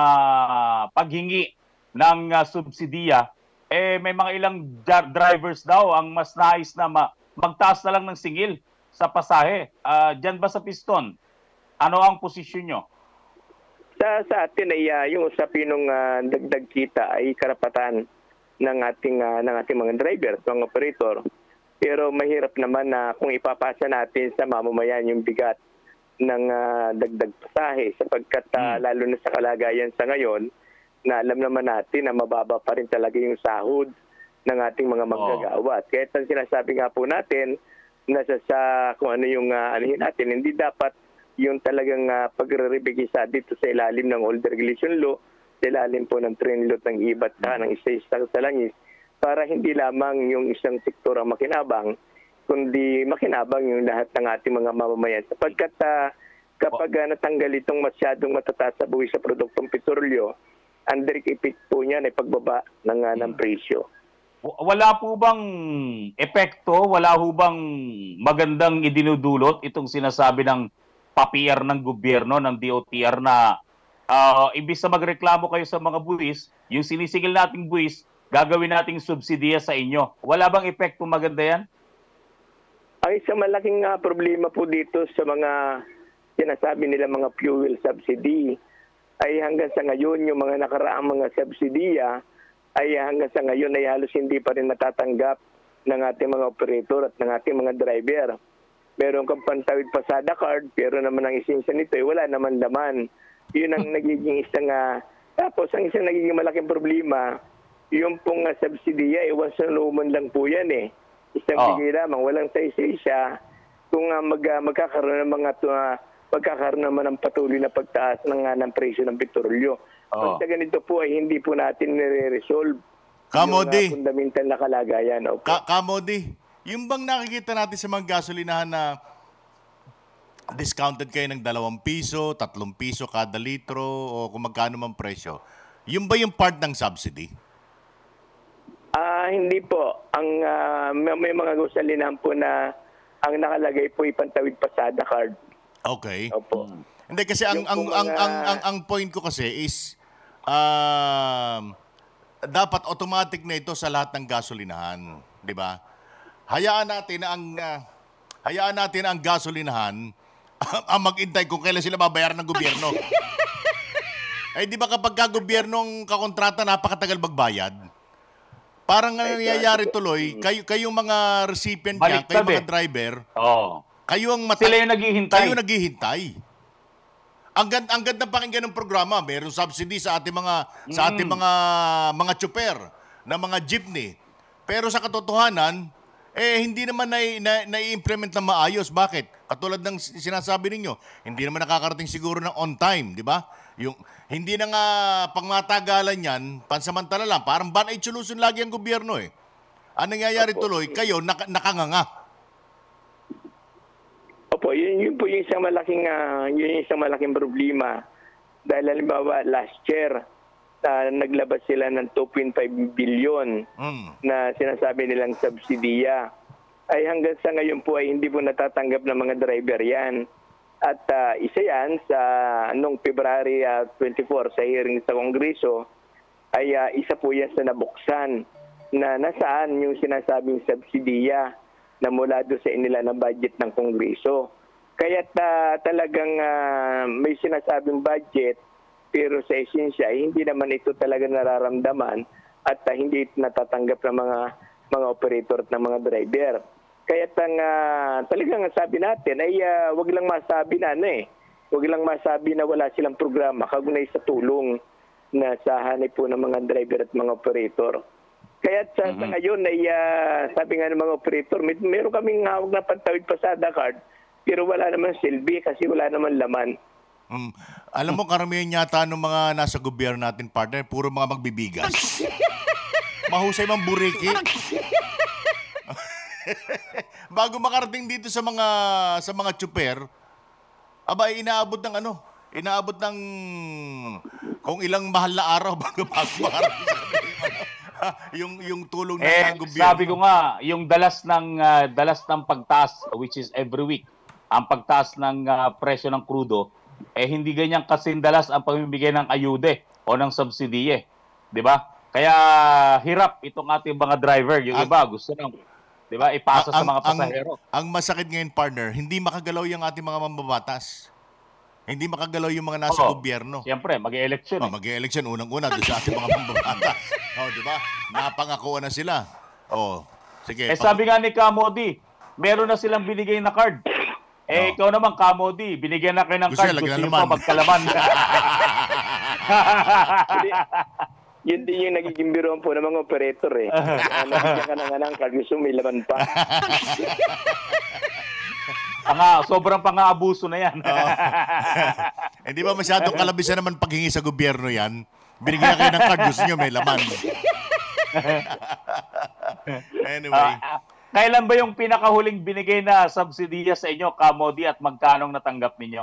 paghingi ng subsidiya, may mga ilang drivers daw ang mas nais na magtaas na lang ng singil sa pasahe. Diyan ba sa piston? Ano ang posisyon nyo? Sa atin ay yung usapin ng dagdag kita ay karapatan ng ating mga driver, mga operator. Pero mahirap naman na kung ipapasa natin sa mamamayan yung bigat ng dagdag pasahe sapagkat lalo na sa kalagayan sa ngayon na alam naman natin na mababa pa rin talaga yung sahod ng ating mga manggagawa. Kaya ang sinasabi nga po natin na sa kung ano yung anihin natin, hindi dapat yung talagang pagre-rebigisa dito sa ilalim ng Old Regulation Law, sa ilalim po ng train lot ng ibat ng isa-isang salangis para hindi lamang yung isang sektor ang makinabang, kundi makinabang yung lahat ng ating mga mamamayan. Sapagkat kapag natanggal itong masyadong matataas sa buwis sa produktong petrolyo, ang direct effect po niyan ay pagbaba ng presyo. Wala po bang epekto, wala po bang magandang idinudulot itong sinasabi ng papier ng gobyerno, ng DOTR na imbis na magreklamo kayo sa mga buwis, yung sinisigil nating buwis, gagawin nating subsidiya sa inyo. Wala bang epekto maganda yan? Ang isang malaking problema po dito sa mga sinasabi nila mga fuel subsidy ay hanggang sa ngayon yung mga nakaraang mga subsidiya ay hanggang sa ngayon ay halos hindi pa rin matatanggap ng ating mga operator at ng ating mga driver. Meron kang pantawid pasada card pero naman ang esensya nito ay wala naman laman. Yun ang nagiging isang tapos ang isang nagiging malaking problema, yung pong subsidiya, once na luman lang po yan Isang bigay lamang, walang sa-isa kung magkakaroon ng magkakaroon naman ng patuloy na pagtaas ng presyo ng petrolyo. Pag sa ganito po ay hindi po natin nire-resolve Kamodi, yung fundamental na kalagayan. Kamodi, yung bang nakikita natin sa mga gasolinahan na discounted kayo ng 2 piso, 3 piso kada litro o kung magkano man presyo, yung ba yung part ng subsidy? Hindi po. May mga gasolinahan po na ang nakalagay po ipantawid pasada card. Okay. Opo. Hindi kasi ang point ko kasi is dapat automatic na ito sa lahat ng gasolinahan, 'di ba? Hayaan natin na ang gasolinahan ang mag-intay kung kailan sila babayaran ng gobyerno. Ay di ba kapag gobyernong kakontrata napakatagal magbayad? Parang nangyayari tuloy, kayong mga recipient niya, kayong mga driver, kayo ang sila yung naghihintay. Kayo naghihintay. Ang ganda pakinggan ng programa, mayroong subsidy sa ating mga chopper, na mga jeepney. Pero sa katotohanan, hindi naman na-implement na maayos. Bakit? Katulad ng sinasabi ninyo, hindi naman nakakarating siguro ng on time, di ba? Yung hindi na nga pangmatagalan yan, pansamantala lang, parang ban-aid solution lagi ang gobyerno eh. Ang nangyayari tuloy, kayo nakanganga. Opo, yun po yung isang malaking problema. Dahil halimbawa last year, naglabas sila ng 2.5 billion na sinasabi nilang subsidiya. Ay hanggang sa ngayon po ay hindi po natatanggap ng mga driver yan. At isa yan sa noong February 24 sa hearing sa Kongreso ay isa po yan sa nabuksan na nasaan yung sinasabing subsidiya na mula doon sa inila ng budget ng Kongreso. Kaya talagang may sinasabing budget pero sa esensya hindi naman ito talaga nararamdaman at hindi natatanggap ng mga operator at ng mga driver. Kaya talagang sabi natin ay wag lang masabi wag lang masabi na wala silang programa kaugnay sa tulong na sa hanay po ng mga driver at mga operator. Kaya sa ngayon ay sabi nga ng mga operator, meron kaming hawag na pantawid pasada card pero wala naman silbi kasi wala naman laman. Alam mo, karamihan yata ng mga nasa gobyerno natin, partner, puro mga magbibigas. Mahusay mang buriki. Bago makarating dito sa mga tsuper, inaabot ng kung ilang mahal na araw bago makarating sa yung tulong ng gobyerno. Sabi ko nga, yung dalas ng pagtaas, which is every week, ang pagtaas ng presyo ng krudo, hindi ganyan kasindalas ang pamimigay ng ayude o ng subsidiye. Di ba? Kaya hirap itong ating mga driver. Yung iba gusto nang, di ba, ipasa sa mga pasahero. Ang masakit ngayon, partner, hindi makagalaw yung ating mga mambabatas. Hindi makagalaw yung mga nasa gobyerno. Siyempre, mag-e-election. Mag-e-election unang-una doon sa ating mga mambabatas. Di ba? Napangakuan na sila. Sige. Sabi nga ni Kamodi, meron na silang binigay na card. Ikaw naman, Kamodi, binigyan na kayo ng card. Gusto nyo pa magkalaman. Yun din yung nagiging biroon po ng mga operator eh. Nabigyan ka na ng card, gusto may laman pa. Sobrang pang-aabuso na yan. Hindi ba masyadong kalabisan naman paghingi sa gobyerno yan? Binigyan kayo ng card, gusto nyo may laman. Anyway. Kailan ba yung pinakahuling binigay na subsidiya sa inyo, Kamodi, at magkanong natanggap ninyo?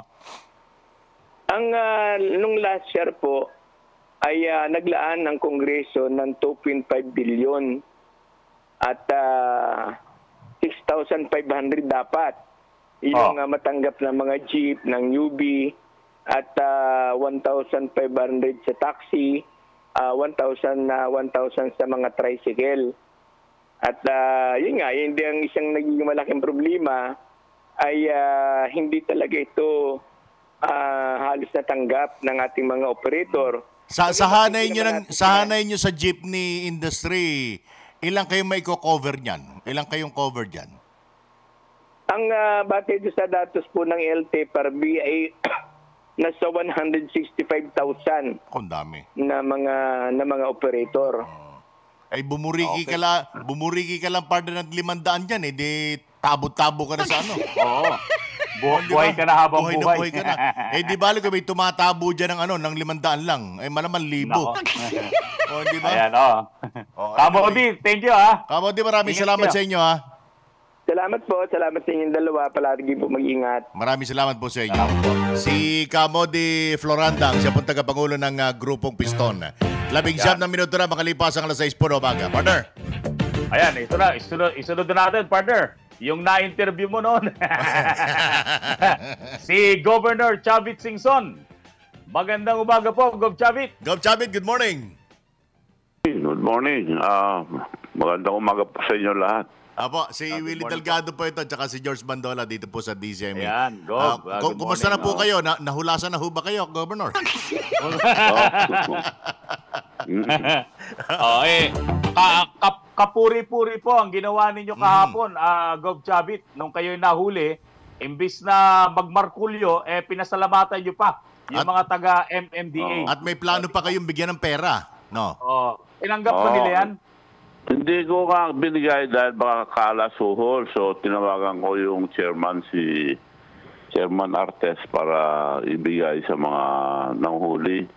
Nung last year po, ay naglaan ng Kongreso ng 2.5 billion at 6,500 dapat. Yung matanggap ng mga jeep, ng UB, at 1,500 sa taxi, 1,000 sa mga tricycle. At yun nga, hindi ang isang naging malaking problema ay hindi talaga ito halos natanggap ng ating mga operator. Sa hanay nyo sa jeepney industry, ilang kayo may cover niyan? Ilang kayong cover diyan? Ang batid sa datos po ng LTFRB ay nasa 165,000. Ang dami. Na mga operator. Ay bumuriki ka lang partner ng 500 diyan di tabo-tabo ka na sa ano. Oo. Buhay ka na habang buhay. Ka na. Di bali ko may tumatabo diyan ng 500 lang. Malaman 1,000. Di ba? Ayan, Kamodi, thank you Kamodi, maraming salamat sa inyo Salamat po. Salamat sa inyong dalawa. Palagi po mag-ingat. Maraming salamat po sa inyo. Si Kamodi Florandang, siya pong tagapangulo ng grupong Piston. 19 na minuto na makalipas ang alas 6 po na umaga. Partner. Ayan, ito na. Isunod na natin, partner. Yung na-interview mo noon. Si Governor Chavit Singson. Magandang umaga po, Gov Chavit. Gov Chavit, good morning. Good morning. Magandang umaga po sa inyo lahat. Apo, si Willie Delgado po ito at saka si George Bandola dito po sa DCMA. Ayan, Gov. Kumusta na po kayo? Nahulasan na ho ba kayo, Governor? Kapuri-puri po ang ginawa ninyo kahapon, Gov Chavit, nung kayo'y nahuli, imbis na magmarkulyo, pinasalamatan nyo pa yung mga taga-MMDA. At may plano pa kayong bigyan ng pera, no? Tinanggap ba nila yan? Hindi ko nga binigay dahil baka kalasuhol. So, tinawagan ko yung chairman, si Chairman Artes, para ibigay sa mga nanghuli.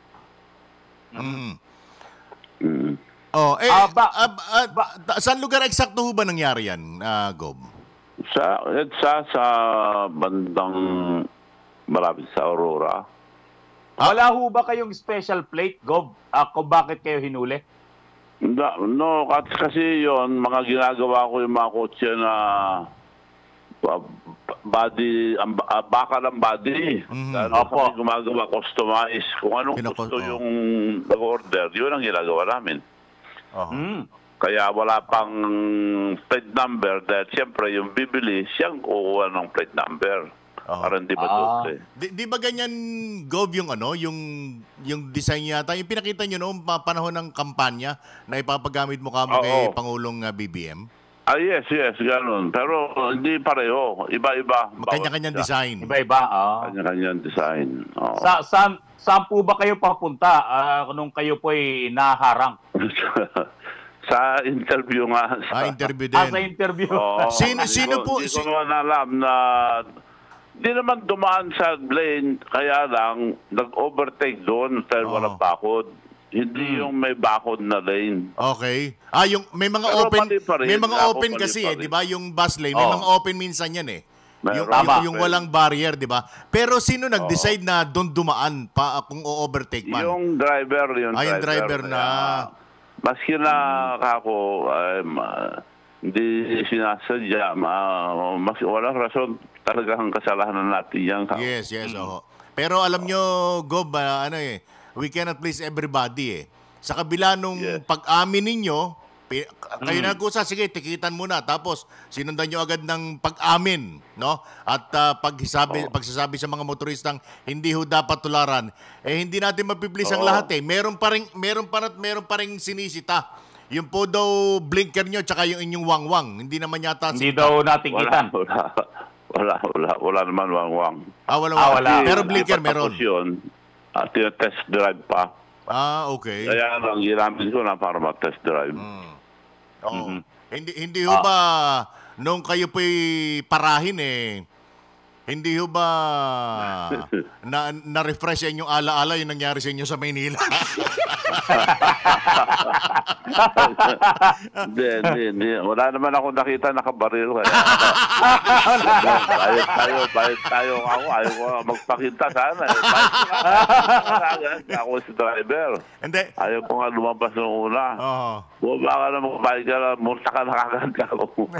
Saan lugar eksakto ho ba nangyari yan, Gob? Sa bandang malapit sa Aurora. Wala ho ba kayong special plate, Gob? Kung bakit kayo hinuli? No, kasi yon mga ginagawa ko yung mga kotse na body, baka ng body. Dahil kami gumagawa, customize. Kung anong gusto yung nag-order, yun ang ginagawa namin. Kaya wala pang plate number dahil siyempre yung bibili, siyang kukuha ng plate number. Para hindi ba doble. Di ba ganyan, Gov, yung design yata? Yung pinakita nyo noong panahon ng kampanya na ipapagamit mo kamo kay Pangulong BBM? Yes, ganun. Pero hindi pareho. Iba-iba. Kanya-kanyang design. Iba-iba, Kanya-kanyang design. Saan po ba kayo papunta nung kayo po'y naharang? Sa interview nga. Interview din. Sa interview. Sino po? Hindi ko naman alam na hindi naman dumaan sa lane, kaya lang nag-overtake doon dahil walang bakod. Hindi yung may bakod na lane. Okay. Yung may mga open kasi di ba? Yung bus lane, may mga open minsan yan eh. Yung walang barrier, di ba? Pero sino nag-decide na doon dumaan pa kung o-overtake man? Yung driver, yung driver na maski na ako hindi sinasadya, walang rason. Talagang kasalanan natin yan. Yes. Pero alam nyo, Gob, we cannot please everybody eh. Sa kabila nung pag-amin ninyo, kayo nag-usa, sige, tikitan muna. Tapos, sinundan nyo agad ng pag-amin, no? At pagsasabi sa mga motoristang hindi ho dapat tularan, hindi natin mapiplis ang lahat eh. Meron pa ring sinisita. Yung po daw blinker nyo, tsaka yung inyong wangwang. Hindi naman yata... Hindi daw natikitan. Wala naman wangwang. Wala. Pero blinker meron. Test drive pa. Okay. Kaya lang ginamit ko na para ma-test drive. Hindi ho ba nung kayo po'y parahin hindi ho ba na-refresh inyong alaala yung nangyari sa inyo sa Maynila? Hindi. Wala naman ako nakita nakabaril. Bayad tayo ako. Ayaw ko magpakita sana. Ako si driver. Ayaw ko nga lumabas ng una. Baka na magbayad ka na, multa ka nakakanta ako.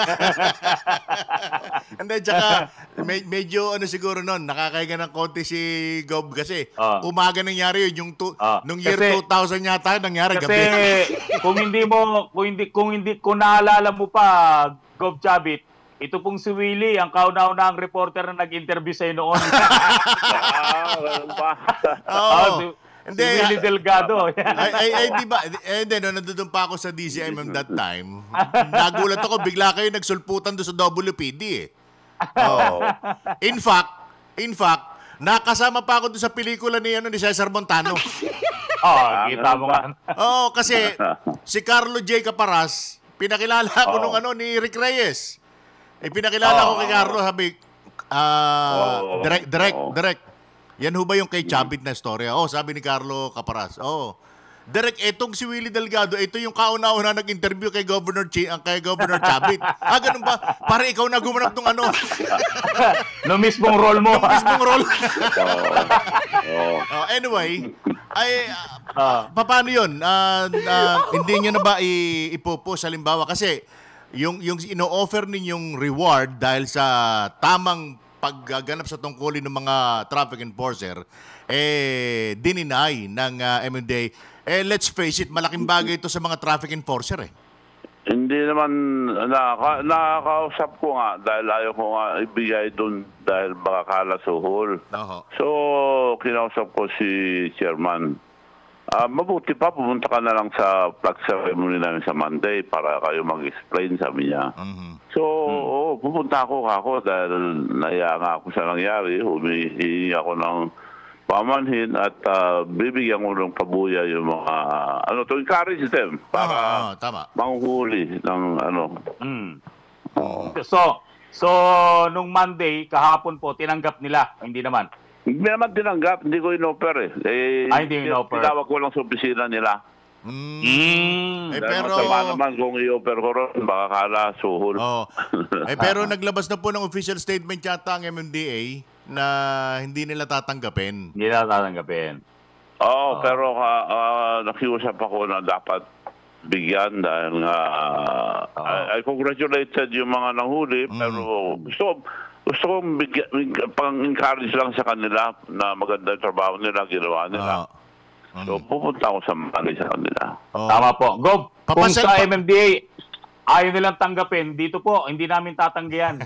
Tsaka medyo siguro nun, nakakahiga ng konti si Gob kasi umaga nangyari yun, nung year 2000 yata nangyari gabi. Kasi kung naalala mo pa, Gob Chavit, ito pong si Willie, ang kauna-una ang reporter na nag-interview sa'yo noon. Ganun pa. Si Willie Delgado. Di ba? Nandun pa ako sa DCMM that time. Nagulat ako, bigla kayo nagsulputan doon sa WPD eh. In fact, nakasama pa ako doon sa pelikula ni Cesar Montano. Kita mo nga. Kasi si Carlo J. Caparas, pinakilala ko nung ni Rick Reyes. Pinakilala ko kay Carlo, sabi, direct. Yan ho ba yung kay Chabit na storya? Sabi ni Carlo Caparas. Direct, etong si Willie Delgado, ito yung kauna-una nag-interview kay Governor Chabit. Ganun ba? Para ikaw na gumanap ng No mismong role mo. Anyway, paano yun? Hindi nyo na ba ipopost halimbawa? Kasi yung ino-offer ninyong reward dahil sa tamang pagganap sa tungkulin ng mga traffic enforcer, dininay ng MMDA. Let's face it, malaking bagay ito sa mga traffic enforcer eh. Hindi naman, nakakausap ko nga dahil ayaw ko nga ibigay doon dahil baka kalasuhol. So, kinausap ko si Chairman. Mabuti pa, pumunta ka na lang sa flag ceremony namin sa Monday para kayo mag-explain, sabi niya. So, pupunta ako dahil naiya nga ako sa nangyari. Humihingi ako ng pamanhin at bibigyan ko ng pabuya yung mga to encourage them para tama. manghuli ng So nung Monday kahapon po tinanggap nila, hindi naman. Hindi naman tinanggap, hindi ko in-offer hindi in-offer. Tinawag ko lang sa opisina nila. Pero masama naman kung i-offer ko ron, baka kala suhol. Pero naglabas na po ng official statement yata ang MMDA na hindi nila tatanggapin. Hindi nila tatanggapin. Pero nakiusap ako na dapat bigyan dahil I congratulated yung mga nanghuli, pero gusto kong pang-encourage lang sa kanila na maganda yung trabaho nila, ginawa nila. So, pupunta ako sa Mali sa kanila. Tama po. Gob, kung sa MMDA, ayaw nilang tanggapin, dito po, hindi namin tatanggihan.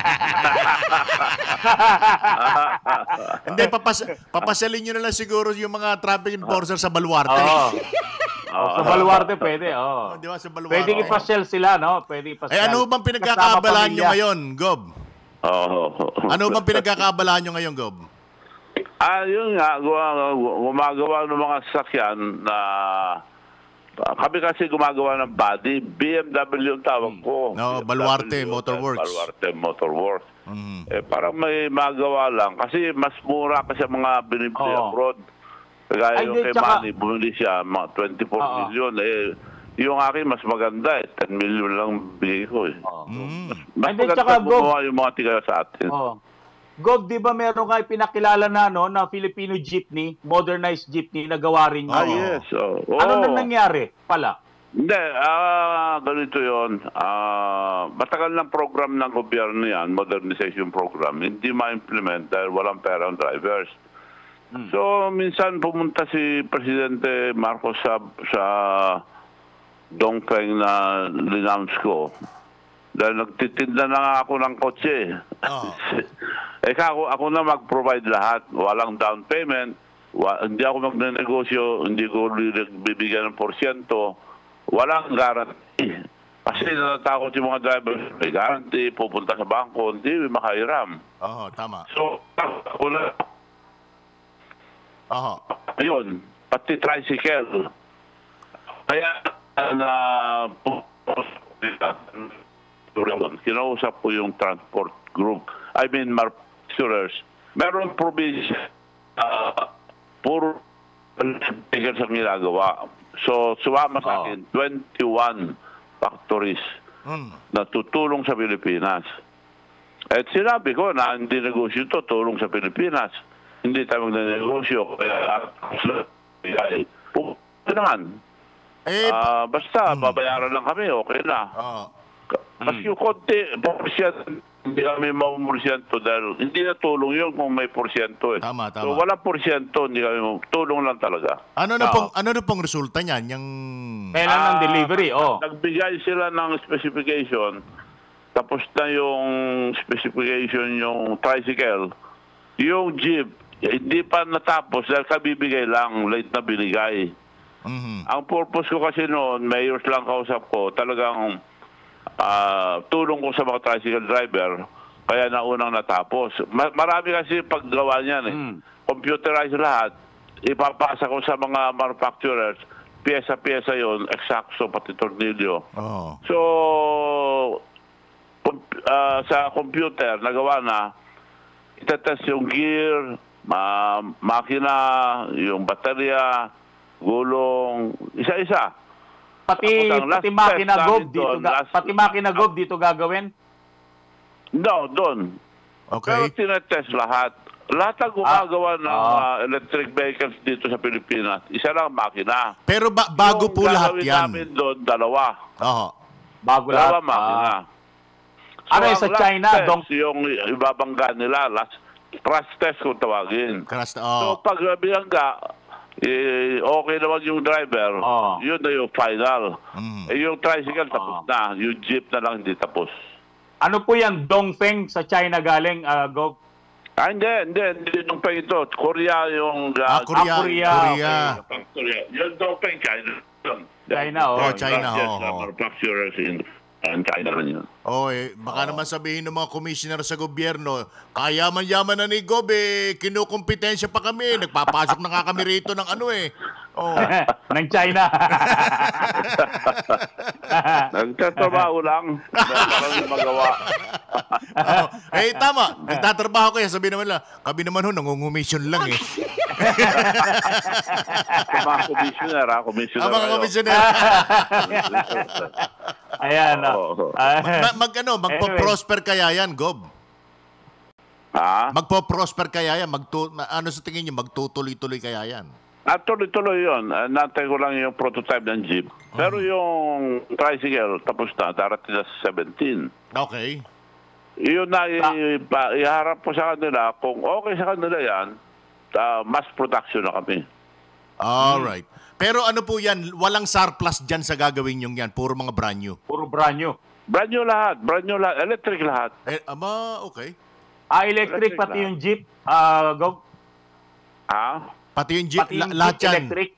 Hindi, papasalin nyo na lang siguro yung mga traffic enforcer sa Baluarte. Sa Baluarte pwede, Di ba, sa Baluarte? Pwede ipasyal sila, no? Pwede ipasyal. Ano bang pinagkakaabalahan nyo ngayon, Gob? Ano bang pinagkakaabalahan nyo ngayon, Gob? Yun nga, gumagawa ng mga sasakyan na kami kasi gumagawa ng body. BMW ang tawag ko. Baluarte Motorworks. Baluarte Motorworks. Parang may magawa lang. Kasi mas mura kasi mga binibili abroad. Kaya yung kay Manny, bumili siya mga 24 million. Yung akin mas maganda 10 million lang bigay ko Mas maganda gumawa yung mga tiga sa atin. Gob, di ba meron kayo pinakilala na Filipino jeepney, modernized jeepney na gawa rin nyo? Yes. Ano na nangyari pala? Hindi, ganito yun. Matagal ng program ng gobyerno yan, modernization program. Hindi ma-implement dahil walang pera ang drivers. So, minsan pumunta si Presidente Marcos sa Dongpeng na linounce ko. Dahil nagtitinda na nga ako ng kotse. Ako na mag-provide lahat. Walang down payment. Hindi ako magnenegosyo. Hindi ko bibigyan ng porsyento. Walang guarantee. Kasi natatakot yung mga driver. May guarantee. Pupunta sa bangko. Hindi makahiram. Tama. So, ako na. Ayun. Pati tricycle. Kaya kinausap ko yung transport group. manufacturers. Meron provision puro tigil sa ginagawa. So, sumama sa akin 21 factories na tutulong sa Pilipinas. At sinabi ko na hindi negosyo ito, tulong sa Pilipinas. Hindi tayo magnegosyo. Kaya, naman. Basta, babayaran lang kami, okay na. Mas yung konti, hindi kami mamumursyento dahil hindi na tulong yun kung may porsyento. Tama. So, wala porsyento, hindi kami tulong lang talaga. Ano na pong resulta niyan? Yung kailan ng delivery, Nagbigay sila ng specification, tapos na yung specification yung tricycle. Yung jeep, hindi pa natapos dahil kabibigay lang, late na binigay. Ang purpose ko kasi noon, mayors lang kausap ko, talagang tulong ko sa mga tricycle driver, kaya naunang natapos. Marami kasi paggawa niyan computerized lahat, ipapasa ko sa mga manufacturers, pyesa-pyesa yon, eksakto, pati tornilyo. So, sa computer, nagawa na, itatest yung gear, makina, yung baterya, gulong, isa-isa. Pati makina gob dito gagawin? No, doon. Okay. Pero tinetest lahat. Lahat ang gumagawa ng electric vehicles dito sa Pilipinas. Isa lang makina. Pero bago po lahat yan. Yung namin doon, dalawa. Bago dalawa lahat. Makina. Ano yung sa China? Yung ibabangga nila, crash test kung tawagin. So pag binangga, okay naman yung driver, yun na yung final. Yung tricycle tapos na, yung jeep na lang hindi tapos. Ano po yan, Dongfeng sa China galing, Gog? Hindi Dongfeng ito. Korea yung... Korea. Yung Dongfeng, China. China, China, manufacturers in... And China rin yun. Baka naman sabihin ng mga commissioner sa gobyerno, kayaman-yaman na ni Gob, kinukumpetensya pa kami, nagpapasok na nga kami rito ng ng China. Nagtatrabaho lang. Walang magawa. Tama. Nagtatrabaho kaya, sabi naman lang, kami naman nangungumission lang Mga commissioner, mga commissioner. Ayan. Magpo-prosper kaya yan, Gob? Magpo-prosper kaya yan? Ano sa tingin niyo, magtutuloy-tuloy kaya yan? Tuloy-tuloy yun. Nantay ko lang yung prototype ng jeep. Pero yung tricycle, tapos na. Darating na sa 17. Okay. Yun na iharap ko sa kanila. Kung okay sa kanila yan, mass production na kami. Alright. Pero ano po yan, walang surplus dyan sa gagawin yung yan. Puro mga brand new. Puro brand new. Brand new lahat. Electric lahat. Okay. Electric pati yung jeep, Gob? Pati yung jeep, lahat yan. Electric?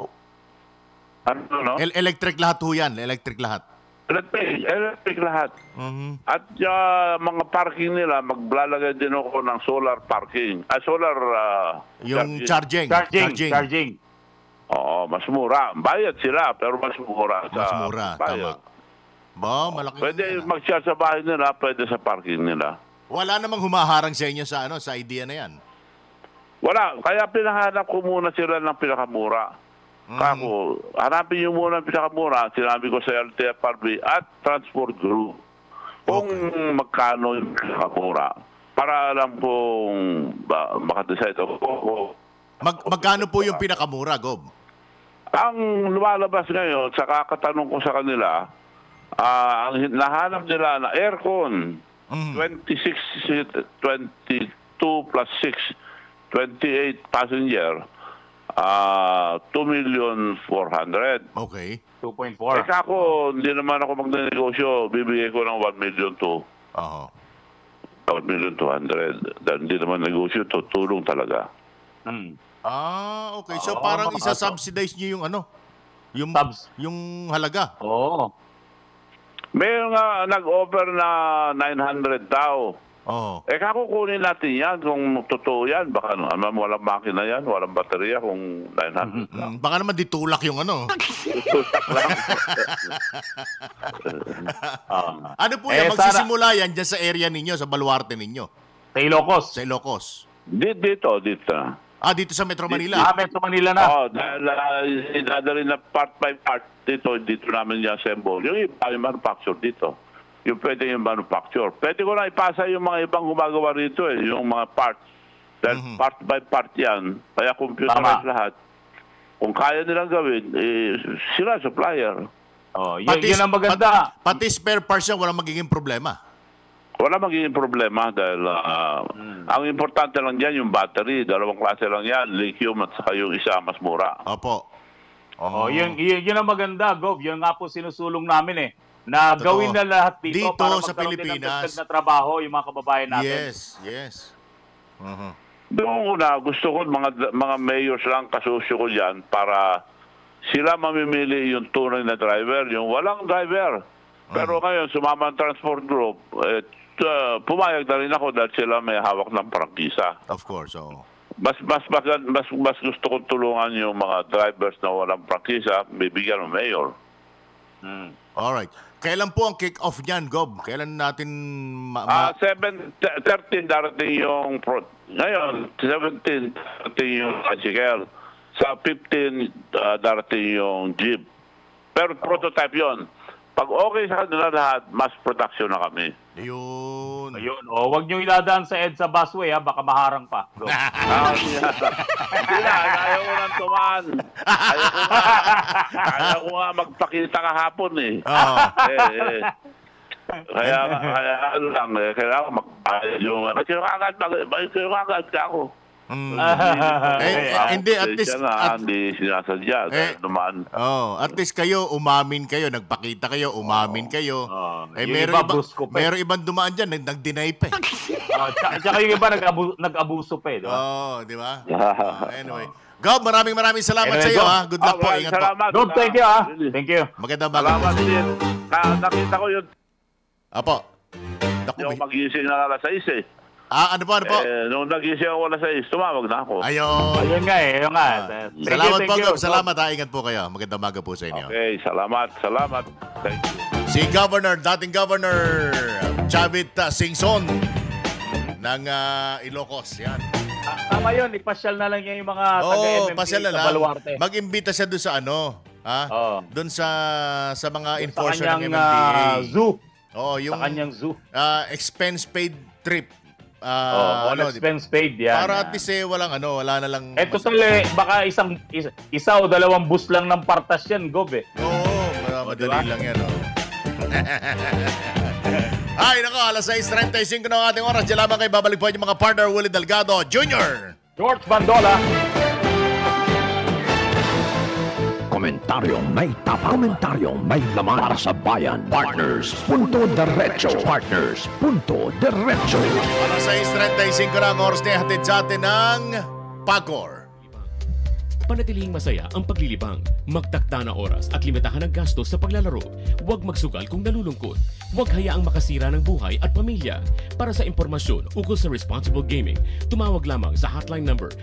Ano? Electric lahat ho yan. Electric lahat. Electric lahat. At mga parking nila, maglalagay din ako ng solar parking. Solar yung charging. Oo, mas mura. Bayad sila, pero mas mura. Mas mura, tama. Malaki. Pwede mag-charge sa bahay nila, pwede sa parking nila. Wala namang humaharang sa inyo sa idea na yan? Wala. Kaya pinahanap ko muna sila ng pinakamura. Kako, hanapin nyo muna ng pinakamura. Sinabi ko sa LTFRB at Transport Group kung magkano yung pinakamura. Para alam kong makadecide ako. Magkano po yung pinakamura, Gob? Ang lumalabas ngayon, sa kakatanong ko sa kanila, ang nahanap nila na aircon, 22 plus 6, 28 passenger, 2,400,000. Okay. 2.4. Ako, hindi naman ako magnegosyo. Bibigay ko ng 1,200,000. 1,200,000. Dahil hindi naman negosyo, tutulong talaga. Okay. So parang isa-subsidize niyo yung yung halaga. May nga nag-offer na 900 daw. Kukunin natin yan kung totoo yan. Baka walang makina yan, walang baterya kung 900 Baka naman ditulak yung Ditulak lang. Ano po yan? Magsisimula yan dyan sa area ninyo, sa baluarte ninyo? Sa Ilocos. Sa Ilocos. Dito. Dito sa Metro Manila. Metro Manila na. Dahil dadalhin na part by part dito namin yung assemble. Yung iba, yung manufacture dito. Yung pwede yung manufacture. Pwede ko na ipasa yung mga ibang gumagawa rito yung mga parts. Dahil part by part yan. Kaya computerized lahat. Kung kaya nilang gawin, sila supplier. Yun ang maganda. Pati spare parts yan, walang magiging problema. Wala magiging problema dahil ang importante lang dyan yung battery. Dalawang klase lang yan, lithium at saka yung isa mas mura. Opo. Yun ang maganda, Gob. Yun nga po sinusulong namin na gawin na lahat dito para sa Pilipinas na trabaho yung mga kababayan natin. Yes. Doon una, gusto ko mga mayors lang kasusyo ko dyan para sila mamimili yung tunay na driver, yung walang driver. Pero ngayon, sumama ang Transport Group, pumayag na rin ako dahil sila may hawak ng prangkisa. Of course, Mas gusto kong tulungan yung mga drivers na walang prangkisa, bibigyan ng mayor. Alright. Kailan po ang kick-off niyan, Gob? Kailan natin 13 darating yung ngayon, 17 darating yung tricycle. Sa 15 darating yung jeep. Pero prototype yon. Pag okay sa kanila lahat, mass production na kami. Ayun. Huwag nyo iladaan sa EDSA busway, baka maharang pa. Hindi na, ayaw ko nang tumaan. Ayaw ko nga magpakita kahapon Kaya ano lang, kailangan magpahal yung kayo agad ka ako. Hindi, at least hindi sinasadya dumaan. At least kayo umamin kayo, nagpakita kayo, umamin kayo. Meron ibang dumaan diyan, nag-deny pa. Tsaka yung iba nag-abuso pa, di ba? Di ba? Anyway, Gob, maraming salamat sa iyo. Ha? Good luck po. Ingat salamat. po. Gob, thank you. Thank you. Magandang umaga. Salamat din. Nakita ko yun. Apo. Yung magising na alas 6 eh. Ano po? Nung nagising ako alas 6, tumawag na ako. Ayun nga eh. Salamat po, Gob. Salamat ha. Ingat po kayo. Magandang umaga po sa inyo. Okay, salamat. Thank you. Si dating Governor Chavit Singson ng Ilocos. Yan. Tama yun, ipasyal na lang niya yung mga taga-MMK sa Baluarte. Mag-imbita siya doon sa doon sa mga enforcer ng MMDA. Zoo. Yung sa kanyang zoo. Expense paid trip. Expense paid yan. Para at least wala na lang. Total baka isa o dalawang bus lang ng partas yan, Gob eh. Madali lang yan. Ay, nako, alas 6:35 na ang ating oras. Diyan lamang kayo babalik po yung mga partner, Willie Delgado Jr. George Bandola. Komentaryong may tapa. Komentaryong may laman para sa bayan. Partners, punto derecho. Partners, punto derecho. Alas 6:35 na ang oras na hatid sa atin ng PAGCOR. Panatilihing masaya ang paglilibang. Magtakda na oras at limitahan ang gastos sa paglalaro. Huwag magsugal kung nalulungkot. Huwag hayaang makasira ng buhay at pamilya. Para sa impormasyon ukol sa responsible gaming, tumawag lamang sa hotline number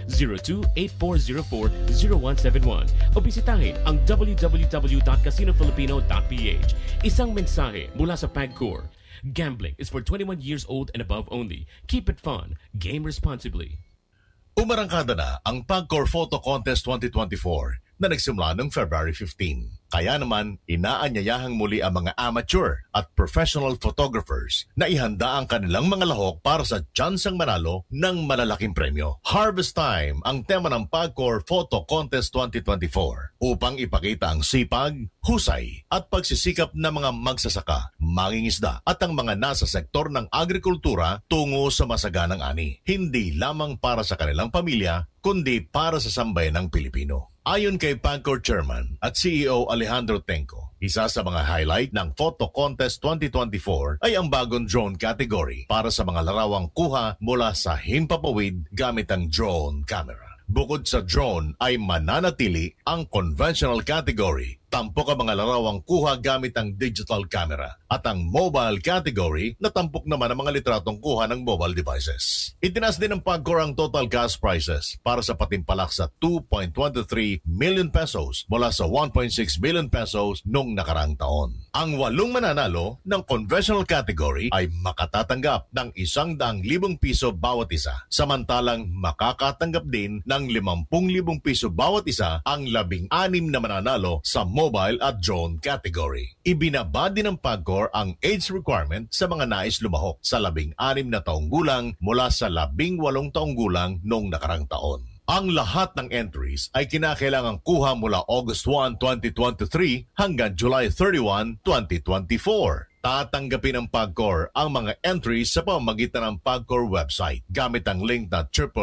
02-8404-0171 o bisitahin ang www.casinofilipino.ph. Isang mensahe mula sa PAGCOR. Gambling is for 21 years old and above only. Keep it fun. Game responsibly. Umarangkada na ang PAGCOR Photo Contest 2024 na nagsimula noong February 15. Kaya naman, inaanyayahang muli ang mga amateur at professional photographers na ihanda ang kanilang mga lahok para sa tsansang manalo ng malalaking premyo. Harvest Time ang tema ng PAGCOR Photo Contest 2024 upang ipakita ang sipag, husay at pagsisikap ng mga magsasaka, mangingisda at ang mga nasa sektor ng agrikultura tungo sa masaganang ani. Hindi lamang para sa kanilang pamilya, kundi para sa sambayan ng Pilipino. Ayon kay PAGCOR Chairman at CEO Alejandro Tenco, isa sa mga highlight ng Photo Contest 2024 ay ang bagong drone category para sa mga larawang kuha mula sa himpapawid gamit ang drone camera. Bukod sa drone ay mananatili ang conventional category, tampok ang mga larawang kuha gamit ang digital camera at ang mobile category na tampok naman ang mga litratong kuha ng mobile devices. Itinaas din ng PAGCOR ang total cash prizes para sa patimpalak sa 2.23 million pesos mula sa 1.6 million pesos noong nakaraang taon. Ang 8 mananalo ng conventional category ay makatatanggap ng 100,000 piso bawat isa, samantalang makakatanggap din ng 50,000 piso bawat isa ang 16 na mananalo sa mobile at drone category. Ibinaba din ng PAGCOR ang age requirement sa mga nais lumahok sa 16 na taong gulang mula sa 18 taong gulang noong nakarang taon. Ang lahat ng entries ay kinakailangang kuha mula August 1, 2023 hanggang July 31, 2024. Tatanggapin ng PAGCOR ang mga entries sa pamamagitan ng PAGCOR website gamit ang link na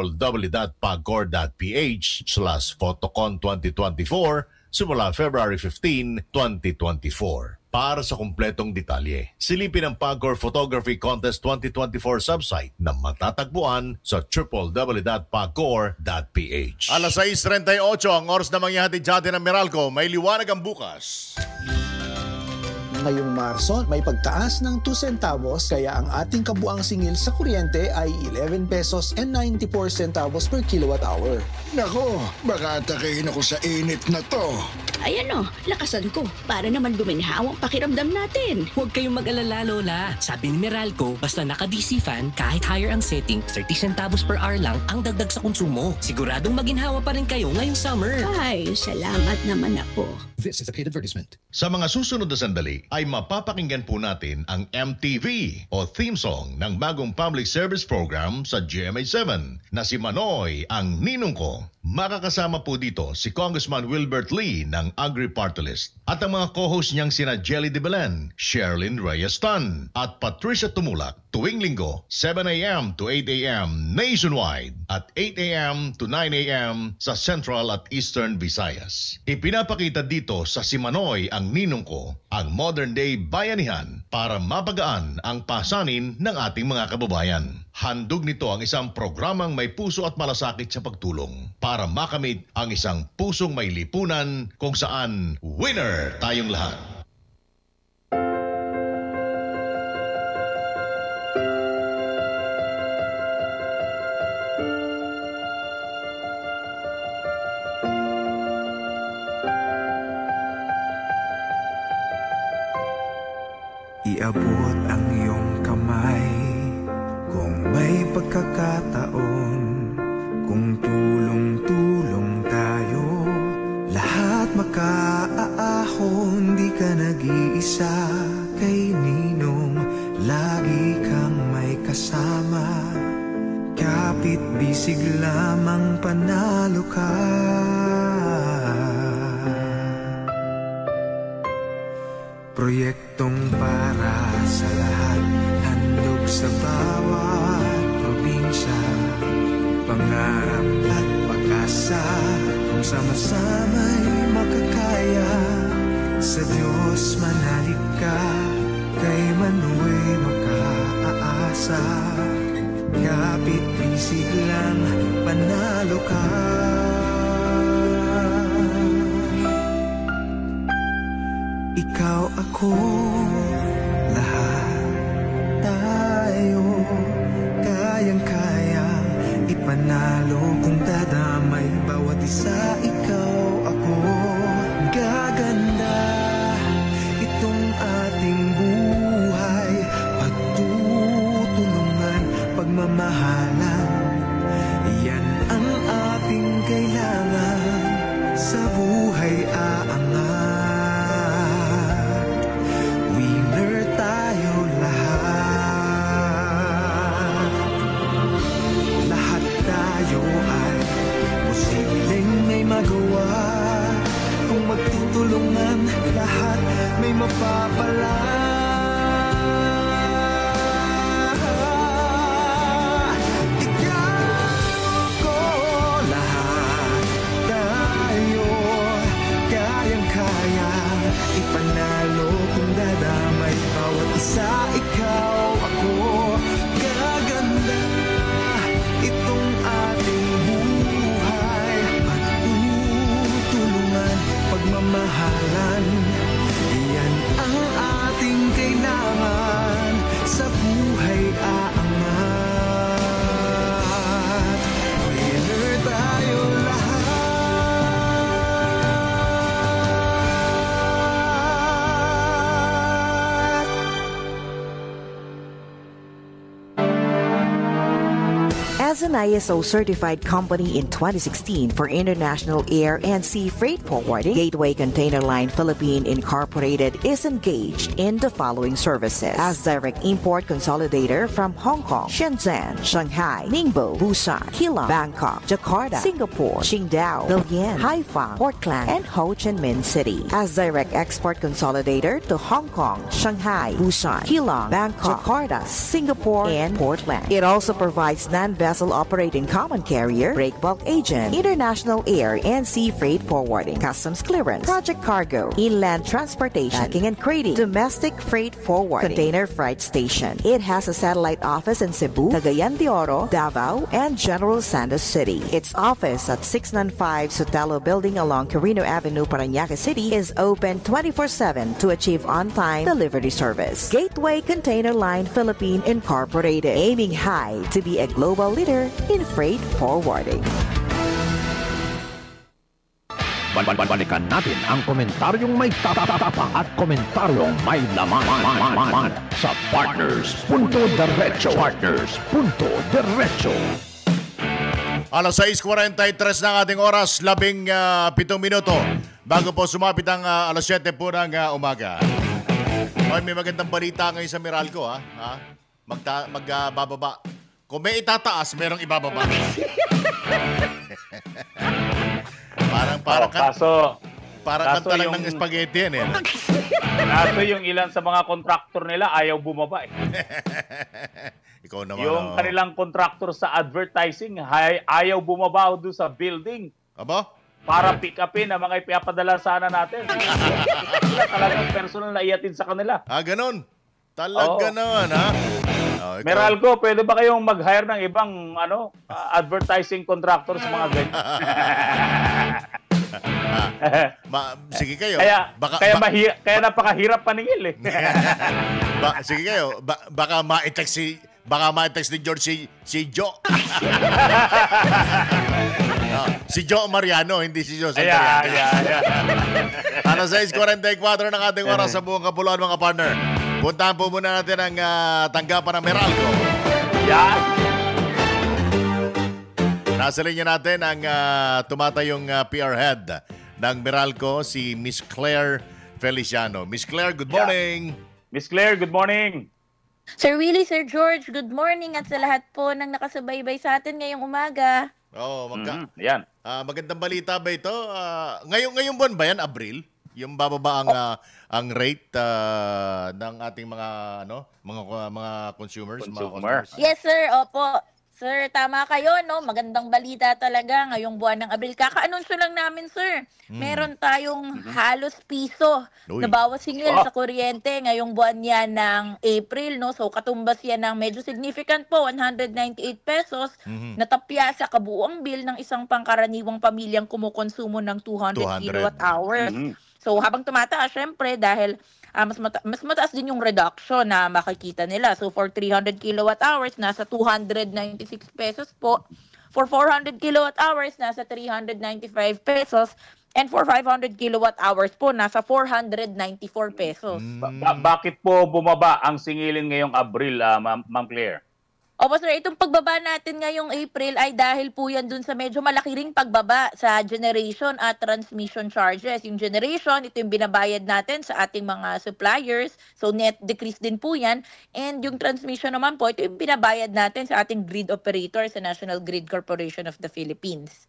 www.pagcor.ph/photocon2024 simula February 15, 2024. Para sa kumpletong detalye, silipin ang PAGCOR Photography Contest 2024 subsite na matatagpuan sa www.pagcor.ph. Alas 6:38 ang oras na mangyahatid dyan ng Meralco. May liwanag ang bukas. Ngayong Marso, may pagtaas ng 2 centavos kaya ang ating kabuang singil sa kuryente ay 11 pesos and 94 centavos per kilowatt hour. Nako, baka atakayin ako sa init na to. Ayan o, lakasan ko para naman guminhaw ang pakiramdam natin. Huwag kayong mag-alala, Lola. Sabi ni Meralco, basta naka-DC fan, kahit higher ang setting, 30 centavos per hour lang ang dagdag sa konsumo. Siguradong maginhawa pa rin kayo ngayong summer. Ay, salamat naman ako. This is a paid advertisement. Sa mga susunod na sandali ay mapapakinggan po natin ang MTV o theme song ng bagong public service program sa GMA7 na si Manoy ang ninong ko. Makakasama po dito si Congressman Wilbert Lee ng Agri-Party List at ang mga co-host niyang sina Jelly de Belen, Sherilyn Reyes Tan at Patricia Tumulak tuwing linggo, 7 a.m. to 8 a.m. nationwide at 8 a.m. to 9 a.m. sa Central at Eastern Visayas. Ipinapakita dito sa Simanoy ang ninong ko, ang modern day bayanihan para mapagaan ang pasanin ng ating mga kababayan. Handog nito ang isang programang may puso at malasakit sa pagtulong para makamit ang isang pusong may lipunan kung saan winner tayong lahat. Iabot ang iyong kamay kung may pagkakataon, kung tulong-tulong tayo, lahat makaaahon. Di ka nag-iisa kay Ninong, lagi kang may kasama. Kapit bisig lamang panalo ka. Proyektong para sa lahat, handog sa bawat probinsya. Pangarap at pag-asa, kung sama-sama'y makakaya. Sa Diyos manalig ka, kay Manuel makaasa. Kapit bisig lang, panalo ka. Ikaw, ako, lahat tayo, kayang-kayang ipanalo kung dadamay bawat isa. Ikaw, ako, gaganda itong ating buhay. Pagtutulungan, pagmamahalan, yan ang ating kailangan sa buhay aangat. Magawa kung magtutulungan, lahat may mapapala. Ikaw, ako, lahat tayo, kayang-kaya ipanalo kung dadamay bawat isa. Ikaw, ako, gaganda itong ating buhay. Pagmamahalan, yan ang ating kailangan sa buhay aangat. Winner tayo lahat. As an ISO-certified company in 2016 for international air and sea freight forwarding, Gateway Container Line Philippines Incorporated is engaged in the following services. As direct import consolidator from Hong Kong, Shenzhen, Shanghai, Ningbo, Busan, Keelung, Bangkok, Jakarta, Singapore, Qingdao, Dalian, Haiphong, Portland, and Ho Chi Minh City. As direct export consolidator to Hong Kong, Shanghai, Busan, Keelung, Bangkok, Jakarta, Singapore, and Portland. It also provides non-vessel operating common carrier, break bulk agent, international air and sea freight forwarding, customs clearance, project cargo, inland transportation, packing and crating, domestic freight forwarding, container freight station. It has a satellite office in Cebu, Cagayan de Oro, Davao, and General Santos City. Its office at 695 Sotelo Building along Quirino Avenue, Parañaque City is open 24/7 to achieve on-time delivery service. Gateway Container Line Philippines Incorporated, aiming high to be a global leader in freight forwarding. Balikan natin ang komentaryong may tatatapak at komentaryong may laman sa Partners Punto Derecho. Partners Punto Derecho. Alas 6:43 ng ating oras, 17 minuto. Bago po sumapit ang alas 7 po ng umaga. Ay, may magandang balita ngayon sa Meralco, ha? Magbababa. Kung may itataas, merong ibababa. Parang kanta lang ng spaghetti yan, eh. Kaso yung ilan sa mga contractor nila ayaw bumaba eh. Ikaw naman. Yung kanilang contractor sa advertising ayaw bumaba doon sa building. Aba? Para pick upin ang mga ipapadala sana natin. Talagang personal na iatid sa kanila. Ganon. Talaga naman, ha? Meralco, pwede ba kayong mag-hire ng ibang advertising contractor sa mga ganyan? Sige kayo. Kaya napakahirap paningil eh. Sige kayo. Baka ma-text ni George si Joe. Si Joe Mariano, hindi si Joe Mariano. Alas 6:44 ng ating oras sa buong kapuluan, mga partner. Puntahan po muna natin ang tanggapan ng Meralco. Nasa linya natin ang tumatayong PR head ng Meralco, si Miss Claire Feliciano. Miss Claire, good morning. Miss Claire, good morning. Sir Willie, Sir George, good morning at sa lahat po ng nakasubaybay sa atin ngayong umaga. Yan. Magandang balita ba ito? Ngayong buwan ba yan, Abril? Yung bababa ang rate ng ating mga consumers, mga customers? Yes, sir. Opo. Sir, tama kayo, no? Magandang balita talaga ngayong buwan ng Abril. Kaka-anunsyo lang namin, sir. Meron tayong halos piso na bawas singil sa kuryente ngayong buwan yan ng April, no? So, katumbas yan ng medyo significant po, 198 pesos na tapya sa kabuuang bill ng isang pangkaraniwang pamilyang kumukonsumo ng 200 kilowatt hours. So, habang tumataas, syempre, dahil mas mataas din yung reduction na makikita nila. So, for 300 kilowatt hours, nasa 296 pesos po. For 400 kilowatt hours, nasa 395 pesos. And for 500 kilowatt hours po, nasa 494 pesos. Bakit po bumaba ang singilin ngayong Abril, Ma'am Claire? Opo sir, itong pagbaba natin ngayong April ay dahil po yan dun sa medyo malaki ring pagbaba sa generation at transmission charges. Yung generation, ito yung binabayad natin sa ating mga suppliers. So net decrease din po yan. And yung transmission naman po, ito yung binabayad natin sa ating grid operator sa National Grid Corporation of the Philippines.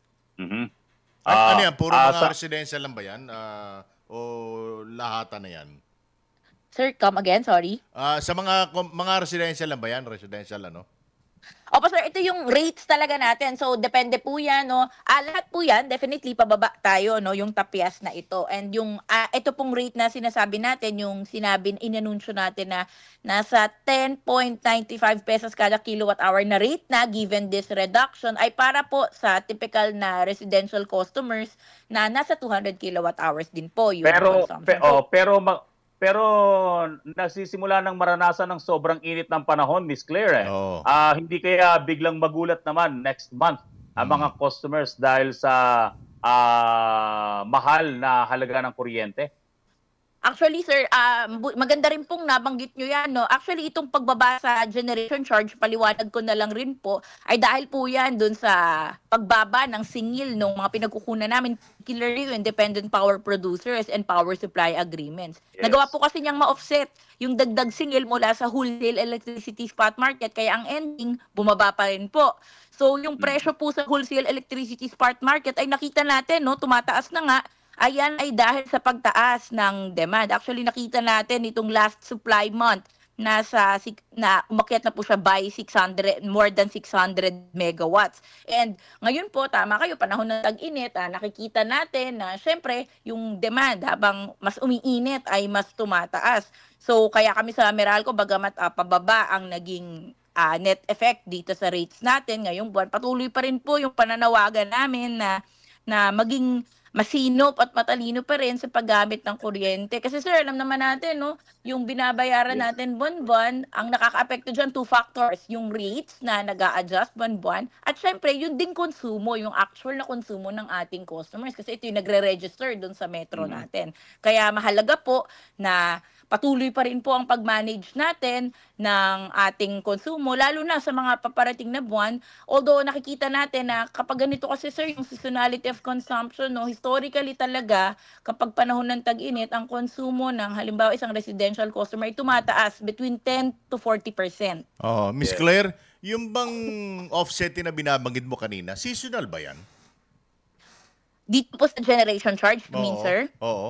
Ano yan? Puro mga residential lang ba yan? O lahatan na yan? Sir, come again, sorry. Sa mga residential lang ba yan? Residential Opo sir, ito yung rates talaga natin. So depende po yan, no. Lahat po yan, definitely pababa tayo, no, yung tapyas na ito. And yung ito pong rate na sinasabi natin, yung inanunsyo natin na nasa 10.95 pesos kada kilowatt hour na rate na given this reduction ay para po sa typical na residential customers na nasa 200 kilowatt hours din po yung consumption. Pero nagsisimula ng maranasan ng sobrang init ng panahon, Miss Claire. Hindi kaya biglang magulat naman next month ang mga customers dahil sa mahal na halaga ng kuryente? Actually, sir, maganda rin pong nabanggit nyo yan. No? Actually, itong pagbaba sa generation charge, paliwanag ko na lang rin po, ay dahil po yan dun sa pagbaba ng singil ng mga pinagkukunan namin, particularly yung independent power producers and power supply agreements. Yes. Nagawa po kasi niyang ma-offset yung dagdag singil mula sa wholesale electricity spot market, kaya ang ending, bumaba pa rin po. So, yung presyo po sa wholesale electricity spot market ay nakita natin, no, tumataas na nga. Ayan ay dahil sa pagtaas ng demand. Actually, nakita natin itong last supply month na umakyat na po siya by more than 600 megawatts. And ngayon po, tama kayo, panahon ng tag-init, nakikita natin na syempre yung demand habang mas umiinit ay mas tumataas. So kaya kami sa Meralco, bagamat pababa ang naging net effect dito sa rates natin ngayong buwan, patuloy pa rin po yung pananawagan namin na maging masinop at matalino pa rin sa paggamit ng kuryente. Kasi sir, alam naman natin, no, yung binabayaran natin buwan-buwan, ang nakaka-apekto dyan, 2 factors. Yung rates na nag-a-adjust buwan-buwan, at syempre, yung ding konsumo, yung actual na konsumo ng ating customers. Kasi ito yung nagre-register dun sa metro natin. Kaya mahalaga po na patuloy pa rin po ang pag-manage natin ng ating konsumo, lalo na sa mga paparating na buwan. Although nakikita natin na kapag ganito kasi sir, yung seasonality of consumption, no, historically talaga, kapag panahon ng tag-init, ang konsumo ng halimbawa isang residential customer ay tumataas between 10 to 40%. Oh, Miss Claire, yung bang offsetting na binabanggit mo kanina, seasonal ba yan? Dito po sa generation charge, you mean, sir? Oo.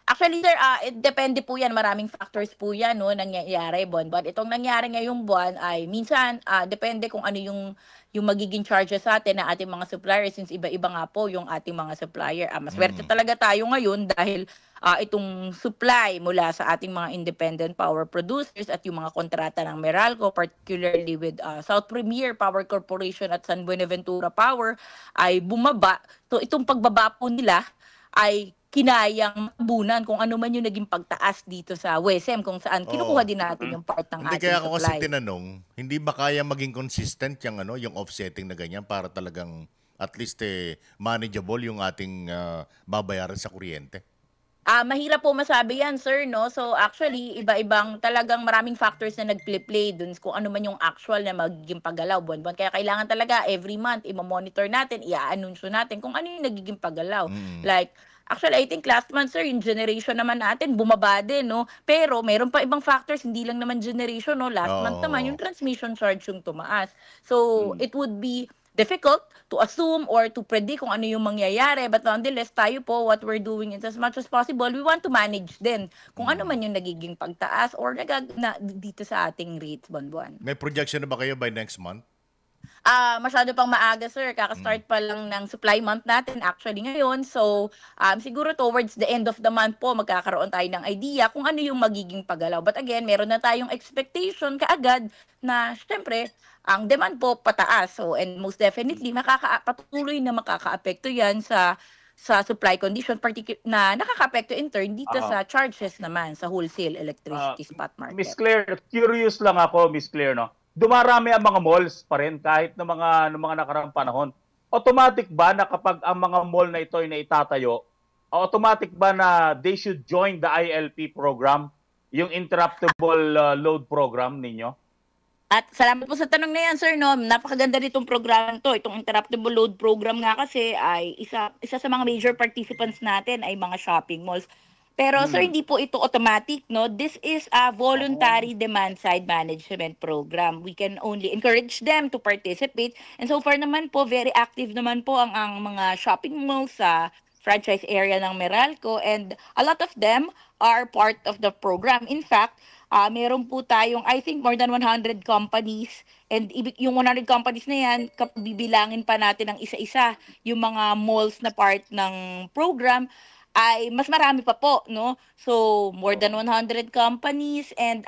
Actually, sir, depende po yan. Maraming factors po yan, no, nangyayari buwan-buwan. Itong nangyari ngayong buwan ay minsan, depende kung ano yung magiging charges sa atin na ating mga suppliers since iba-iba nga po yung ating mga supplier. Maswerte talaga tayo ngayon dahil itong supply mula sa ating mga independent power producers at yung mga kontrata ng Meralco, particularly with South Premier Power Corporation at San Buenaventura Power, ay bumaba. So itong pagbaba po nila ay kinayang mabunan kung ano man yung naging pagtaas dito sa WESM kung saan kinukuha din natin yung part ng Hindi ating kaya ako kasi supply. tinanong, hindi ba kaya maging consistent yung offsetting na ganyan para talagang at least manageable yung ating babayaran sa kuryente? Mahirap po masabi yan, sir, no? So actually, iba-ibang talagang maraming factors na nag-play dun kung ano man yung actual na magiging paggalaw buwan-buwan. Kaya kailangan talaga every month i-monitor natin, i-anunsyo natin kung ano yung nagiging paggalaw. Like, actually, I think last month, sir, yung generation naman natin, bumaba din, no? Pero meron pa ibang factors, hindi lang naman generation, no? Last month naman, yung transmission charge yung tumaas. So, it would be difficult to assume or to predict kung ano yung mangyayari. But nonetheless, tayo po, what we're doing is as much as possible, we want to manage din kung ano man yung nagiging pagtaas or dito sa ating rates buwan-buwan. May projection na ba kayo by next month? Masyado pang maaga, sir. Kaka-start pa lang ng supply month natin actually ngayon. So, siguro towards the end of the month po, magkakaroon tayo ng idea kung ano yung magiging paggalaw. But again, meron na tayong expectation kaagad na, syempre, ang demand po pataas. So, and most definitely, patuloy na makaka-apekto yan sa supply condition, na nakaka-apekto in turn dito sa charges naman sa wholesale electricity spot market. Miss Claire, curious lang ako, Miss Claire, no? Dumarami ang mga malls pa rin kahit ng mga nakaraang panahon. Automatic ba na kapag ang mga mall na ito ay naitatayo, automatic ba na they should join the ILP program, yung interruptible load program ninyo? At salamat po sa tanong na yan, sir. No? Napakaganda nitong program to. Itong interruptible load program nga kasi ay isa sa mga major participants natin ay mga shopping malls. Pero sir, hindi po ito automatic, no? This is a voluntary demand-side management program. We can only encourage them to participate. And so far naman po, very active naman po ang mga shopping malls sa franchise area ng Meralco. And a lot of them are part of the program. In fact, meron po tayong, I think, more than 100 companies. And yung 100 companies na yan, bibilangin pa natin ng isa-isa yung mga malls na part ng program, ay mas marami pa po, no? So, more than 100 companies and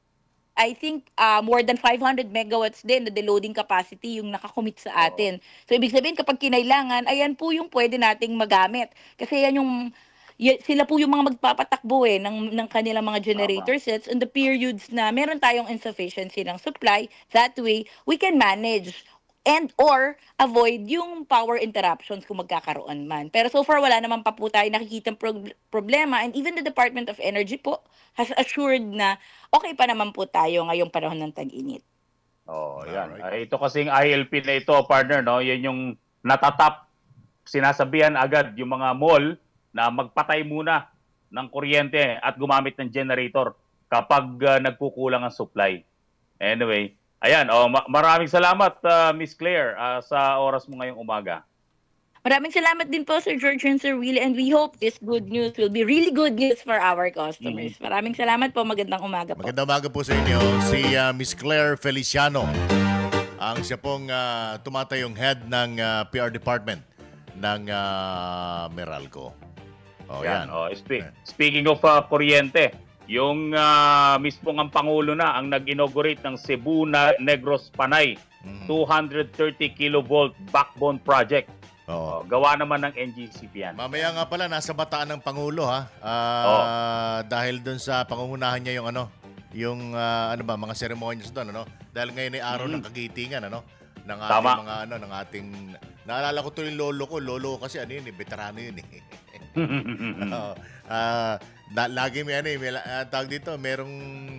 I think more than 500 megawatts din na deloading capacity yung nakakommit sa atin. So, ibig sabihin kapag kinailangan, ayan po yung pwede nating magamit. Kasi yan sila po yung mga magpapatakbo ng kanilang mga generator sets in the periods na meron tayong insufficiency ng supply. That way, we can manage and or avoid yung power interruptions kung magkakaroon man. Pero so far, wala naman pa po tayo nakikitang problema. And even the Department of Energy po has assured na okay pa naman po tayo ngayong panahon ng tag-init. Yan. Ito kasing ILP na ito, partner, no? Yan yung natatap. Sinasabihan agad yung mga mall na magpatay muna ng kuryente at gumamit ng generator kapag nagkukulang ang supply. Anyway, ayan, maraming salamat, Miss Claire, sa oras mo ngayong umaga. Maraming salamat din po, Sir George and Sir Willie, and we hope this good news will be really good news for our customers. Maraming salamat po, magandang umaga po. Magandang umaga po sa inyo. Si Miss Claire Feliciano, ang siya pong tumatayong head ng PR department ng Meralco. Yan. Speaking of kuryente, yung mismong ang Pangulo na ang nag-inaugurate ng Cebu Negros Panay 230 kilovolt backbone project. Gawa naman ng NGCP yan. Mamaya nga pala, nasa bataan ng Pangulo ha. Dahil dun sa pangungunahan niya yung mga ceremonies doon, dahil ngayon ay araw ng kagitingan, ng ating mga ng ating, naalala ko tuloy lolo ko kasi veterano yun lagi may tawag dito, merong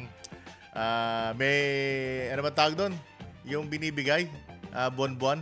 may ano ba tawag doon? Yung binibigay buwan-buwan.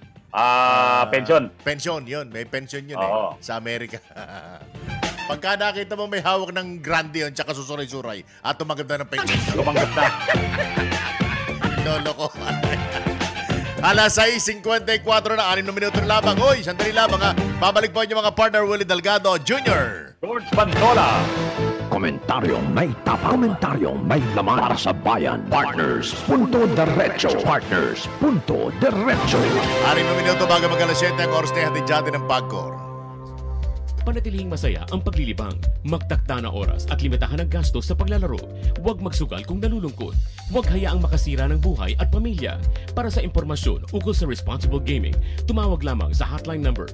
Pension yun, may pension yun sa Amerika. Pagka nakita mo may hawak ng grande yun tsaka susuray-suray at tumanggap na ng pension. Tumanggap na. Lolo ko. Alas 6:54 na, 6 na minuto na lamang. Hoy, sandali lamang ha. Babalik po yung mga partner Willie Delgado Jr. George Bandola. Komentaryong may tapang, komentaryong may laman para sa bayan. Partners, punto derecho. Partners, punto derecho. 6 na minuto bago mag-alas 7 ang oras na hatid dyan ng Pagcor. Panatilihing masaya ang paglilibang. Magtakda na oras at limitahan ang gastos sa paglalaro. Huwag magsugal kung nalulungkot. Huwag hayaang makasira ng buhay at pamilya. Para sa impormasyon ukol sa responsible gaming, tumawag lamang sa hotline number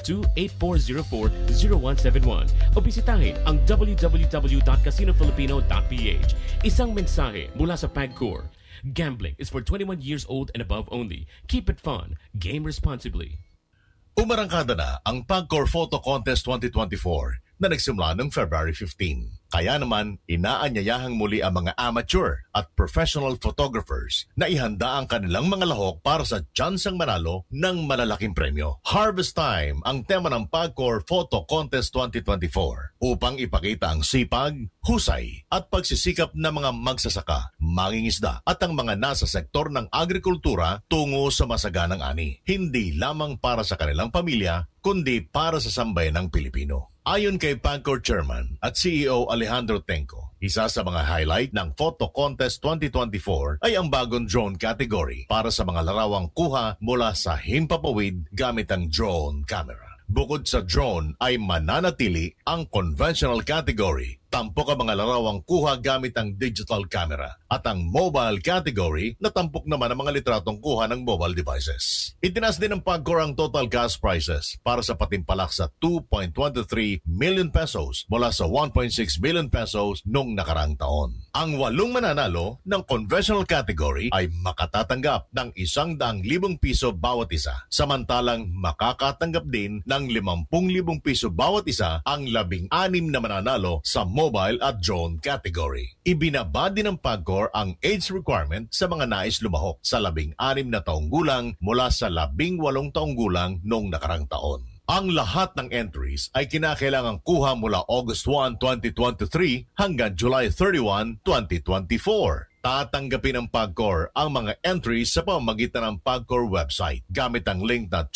02-8404-0171 o bisitahin ang www.casinofilipino.ph. Isang mensahe mula sa Pagcor. Gambling is for 21 years old and above only. Keep it fun. Game responsibly. Umarangkada na ang Pagcor Photo Contest 2024 na nagsimula noong February 15. Kaya naman, inaanyayahang muli ang mga amateur at professional photographers na ihanda ang kanilang mga lahok para sa tsansang manalo ng malalaking premyo. Harvest Time ang tema ng Pagcor Photo Contest 2024 upang ipakita ang sipag, husay at pagsisikap ng mga magsasaka, mangingisda at ang mga nasa sektor ng agrikultura tungo sa masaganang ani. Hindi lamang para sa kanilang pamilya, kundi para sa sambayan ng Pilipino. Ayon kay Pagcor Chairman at CEO Alejandro Tenco, isa sa mga highlight ng Photo Contest 2024 ay ang bagong drone category para sa mga larawang kuha mula sa himpapawid gamit ang drone camera. Bukod sa drone ay mananatili ang conventional category, tampok ang mga larawang kuha gamit ang digital camera, at ang mobile category na tampok naman ang mga litratong kuha ng mobile devices. Itinaas din ng Pagcor ang total cash prizes para sa patimpalak sa 2.23 million pesos mula sa 1.6 million pesos noong nakaraang taon. Ang 8 mananalo ng conventional category ay makatatanggap ng 100,000 piso bawat isa, samantalang makakatanggap din ng 50,000 piso bawat isa ang 16 na mananalo sa mobile at drone category. Ibinaba din ng Pagcor ang age requirement sa mga nais lumahok sa 16 na taong gulang mula sa 18 taong gulang noong nakarang taon. Ang lahat ng entries ay kinakailangang kuha mula August 1, 2023 hanggang July 31, 2024. Tatanggapin ng Pagcor ang mga entries sa pamamagitan ng Pagcor website gamit ang link na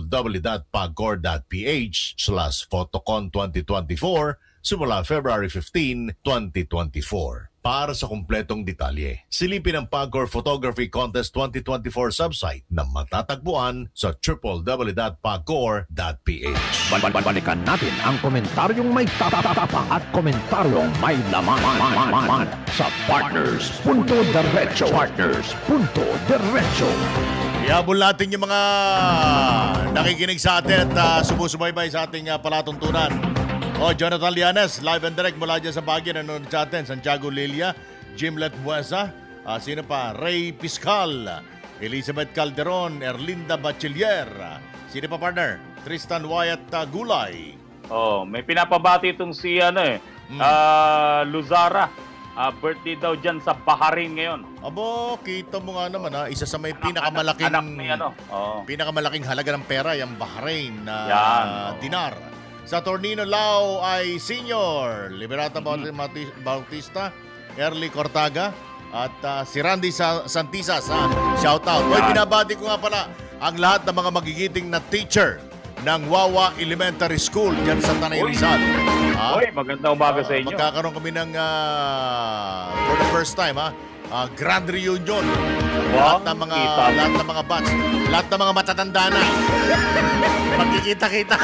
www.pagcor.ph/photocon2024 simula February 15, 2024. Para sa kumpletong detalye, silipin ang Pagcor Photography Contest 2024 subsite na matatagpuan sa www.pagcor.ph. Balikan natin ang komentaryong may tapang at komentaryong may laman sa Partners Punto Derecho. Partners Punto Derecho. Ihabol natin yung mga nakikinig sa atin at sumusubaybay sa ating palatuntunan. Jonathan Lianes, live and direct mula dyan sa Baguio, nanonood sa atin. Santiago Lilia, Jimlet Buesa, sino pa? Ray Piscal, Elizabeth Calderon, Erlinda Bachiller. Sino pa, partner? Tristan Wyatt Gulay. May pinapabati itong si Luzara. Birthday daw dyan sa Bahrain ngayon. Abo, kita mo nga naman isa sa may pinakamalaking pinakamalaking halaga ng pera, yung Bahrain na dinar. Sa Tornino Lao ay Senior, Liberata Bautista, Early Cortaga, at si Randy Santisas. Shoutout. Hoy, binabati ko nga pala ang lahat ng mga magigiting na teacher ng Wawa Elementary School dyan sa Tanay Rizal. Hoy, magandang umaga sa inyo. Magkakaroon kami ng, for the first time, grand reunion. Lahat ng mga batch, lahat ng mga matatanda na. Magkikita-kita.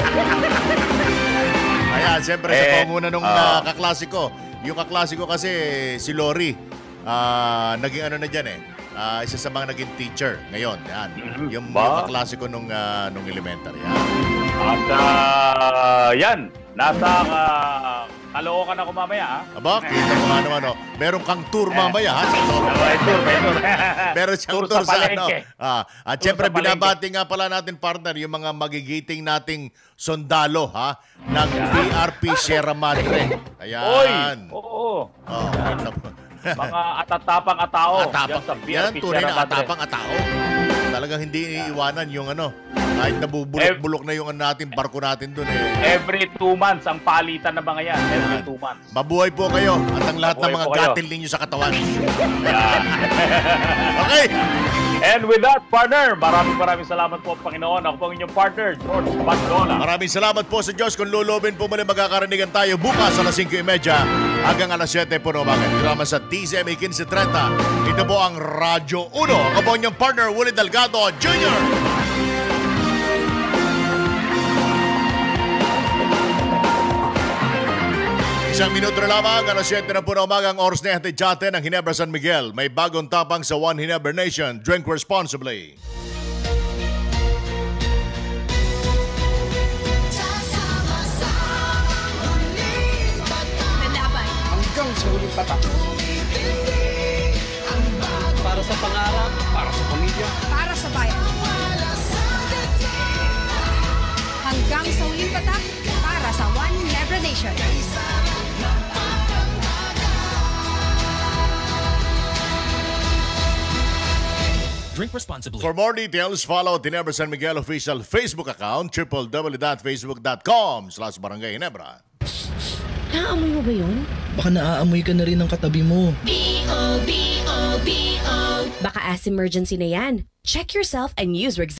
Ayan, siyempre sa panguna nung kaklasiko. Yung kaklasiko kasi si Lori, naging na dyan isa sa mga naging teacher ngayon. Yan. Yung kaklasiko nung elementary. At yan, nasa Caloocan ako mamaya. Aba, kita mo nga naman. Meron kang tour mamaya. Meron siyang tour sa at siyempre binabati nga pala natin, partner, yung mga magigiting nating sundalo ng PRP Sierra Madre. Ayan. Oo. Mga atatapang atao. Yan, tunay na atapang atao. Talagang hindi iiwanan yung kahit nabubulok-bulok na yung natin, barko natin doon Every 2 months ang palitan na mga yan. Every 2 months. Mabuhay po kayo at ang lahat ng mga gatil ninyo sa katawan. Okay. And with that, partner, maraming salamat po, Panginoon. Ako po ang inyong partner, George Bandola. Maraming salamat po sa Diyos. Kung lulubin po muli, magkakaranigan tayo bukas alas 5:30 hanggang alas 7 po ng umaga. Drama sa TCM 1530. Ito po ang Radyo 1. Ako po ang inyong partner, Willie Delgado Jr. Isang minuto na lamang, alas 7 na po na umaga ang oras na hatid natin ng Ginebra San Miguel. May bagong tapang sa One Ginebra Nation. Drink responsibly. Hanggang sa huling patak. Para sa pangarap, para sa pamilya, para sa bayan. Hanggang sa huling patak, para sa One Ginebra Nation. Drink responsibly. For more details, follow Ginebra San Miguel official Facebook account, www.facebook.com/Barangay Ginebra. Naamoy mo ba yun? Baka naaamoy ka na rin ng katabi mo. B.O.B.O.B.O. Baka as emergency na yan. Check yourself and use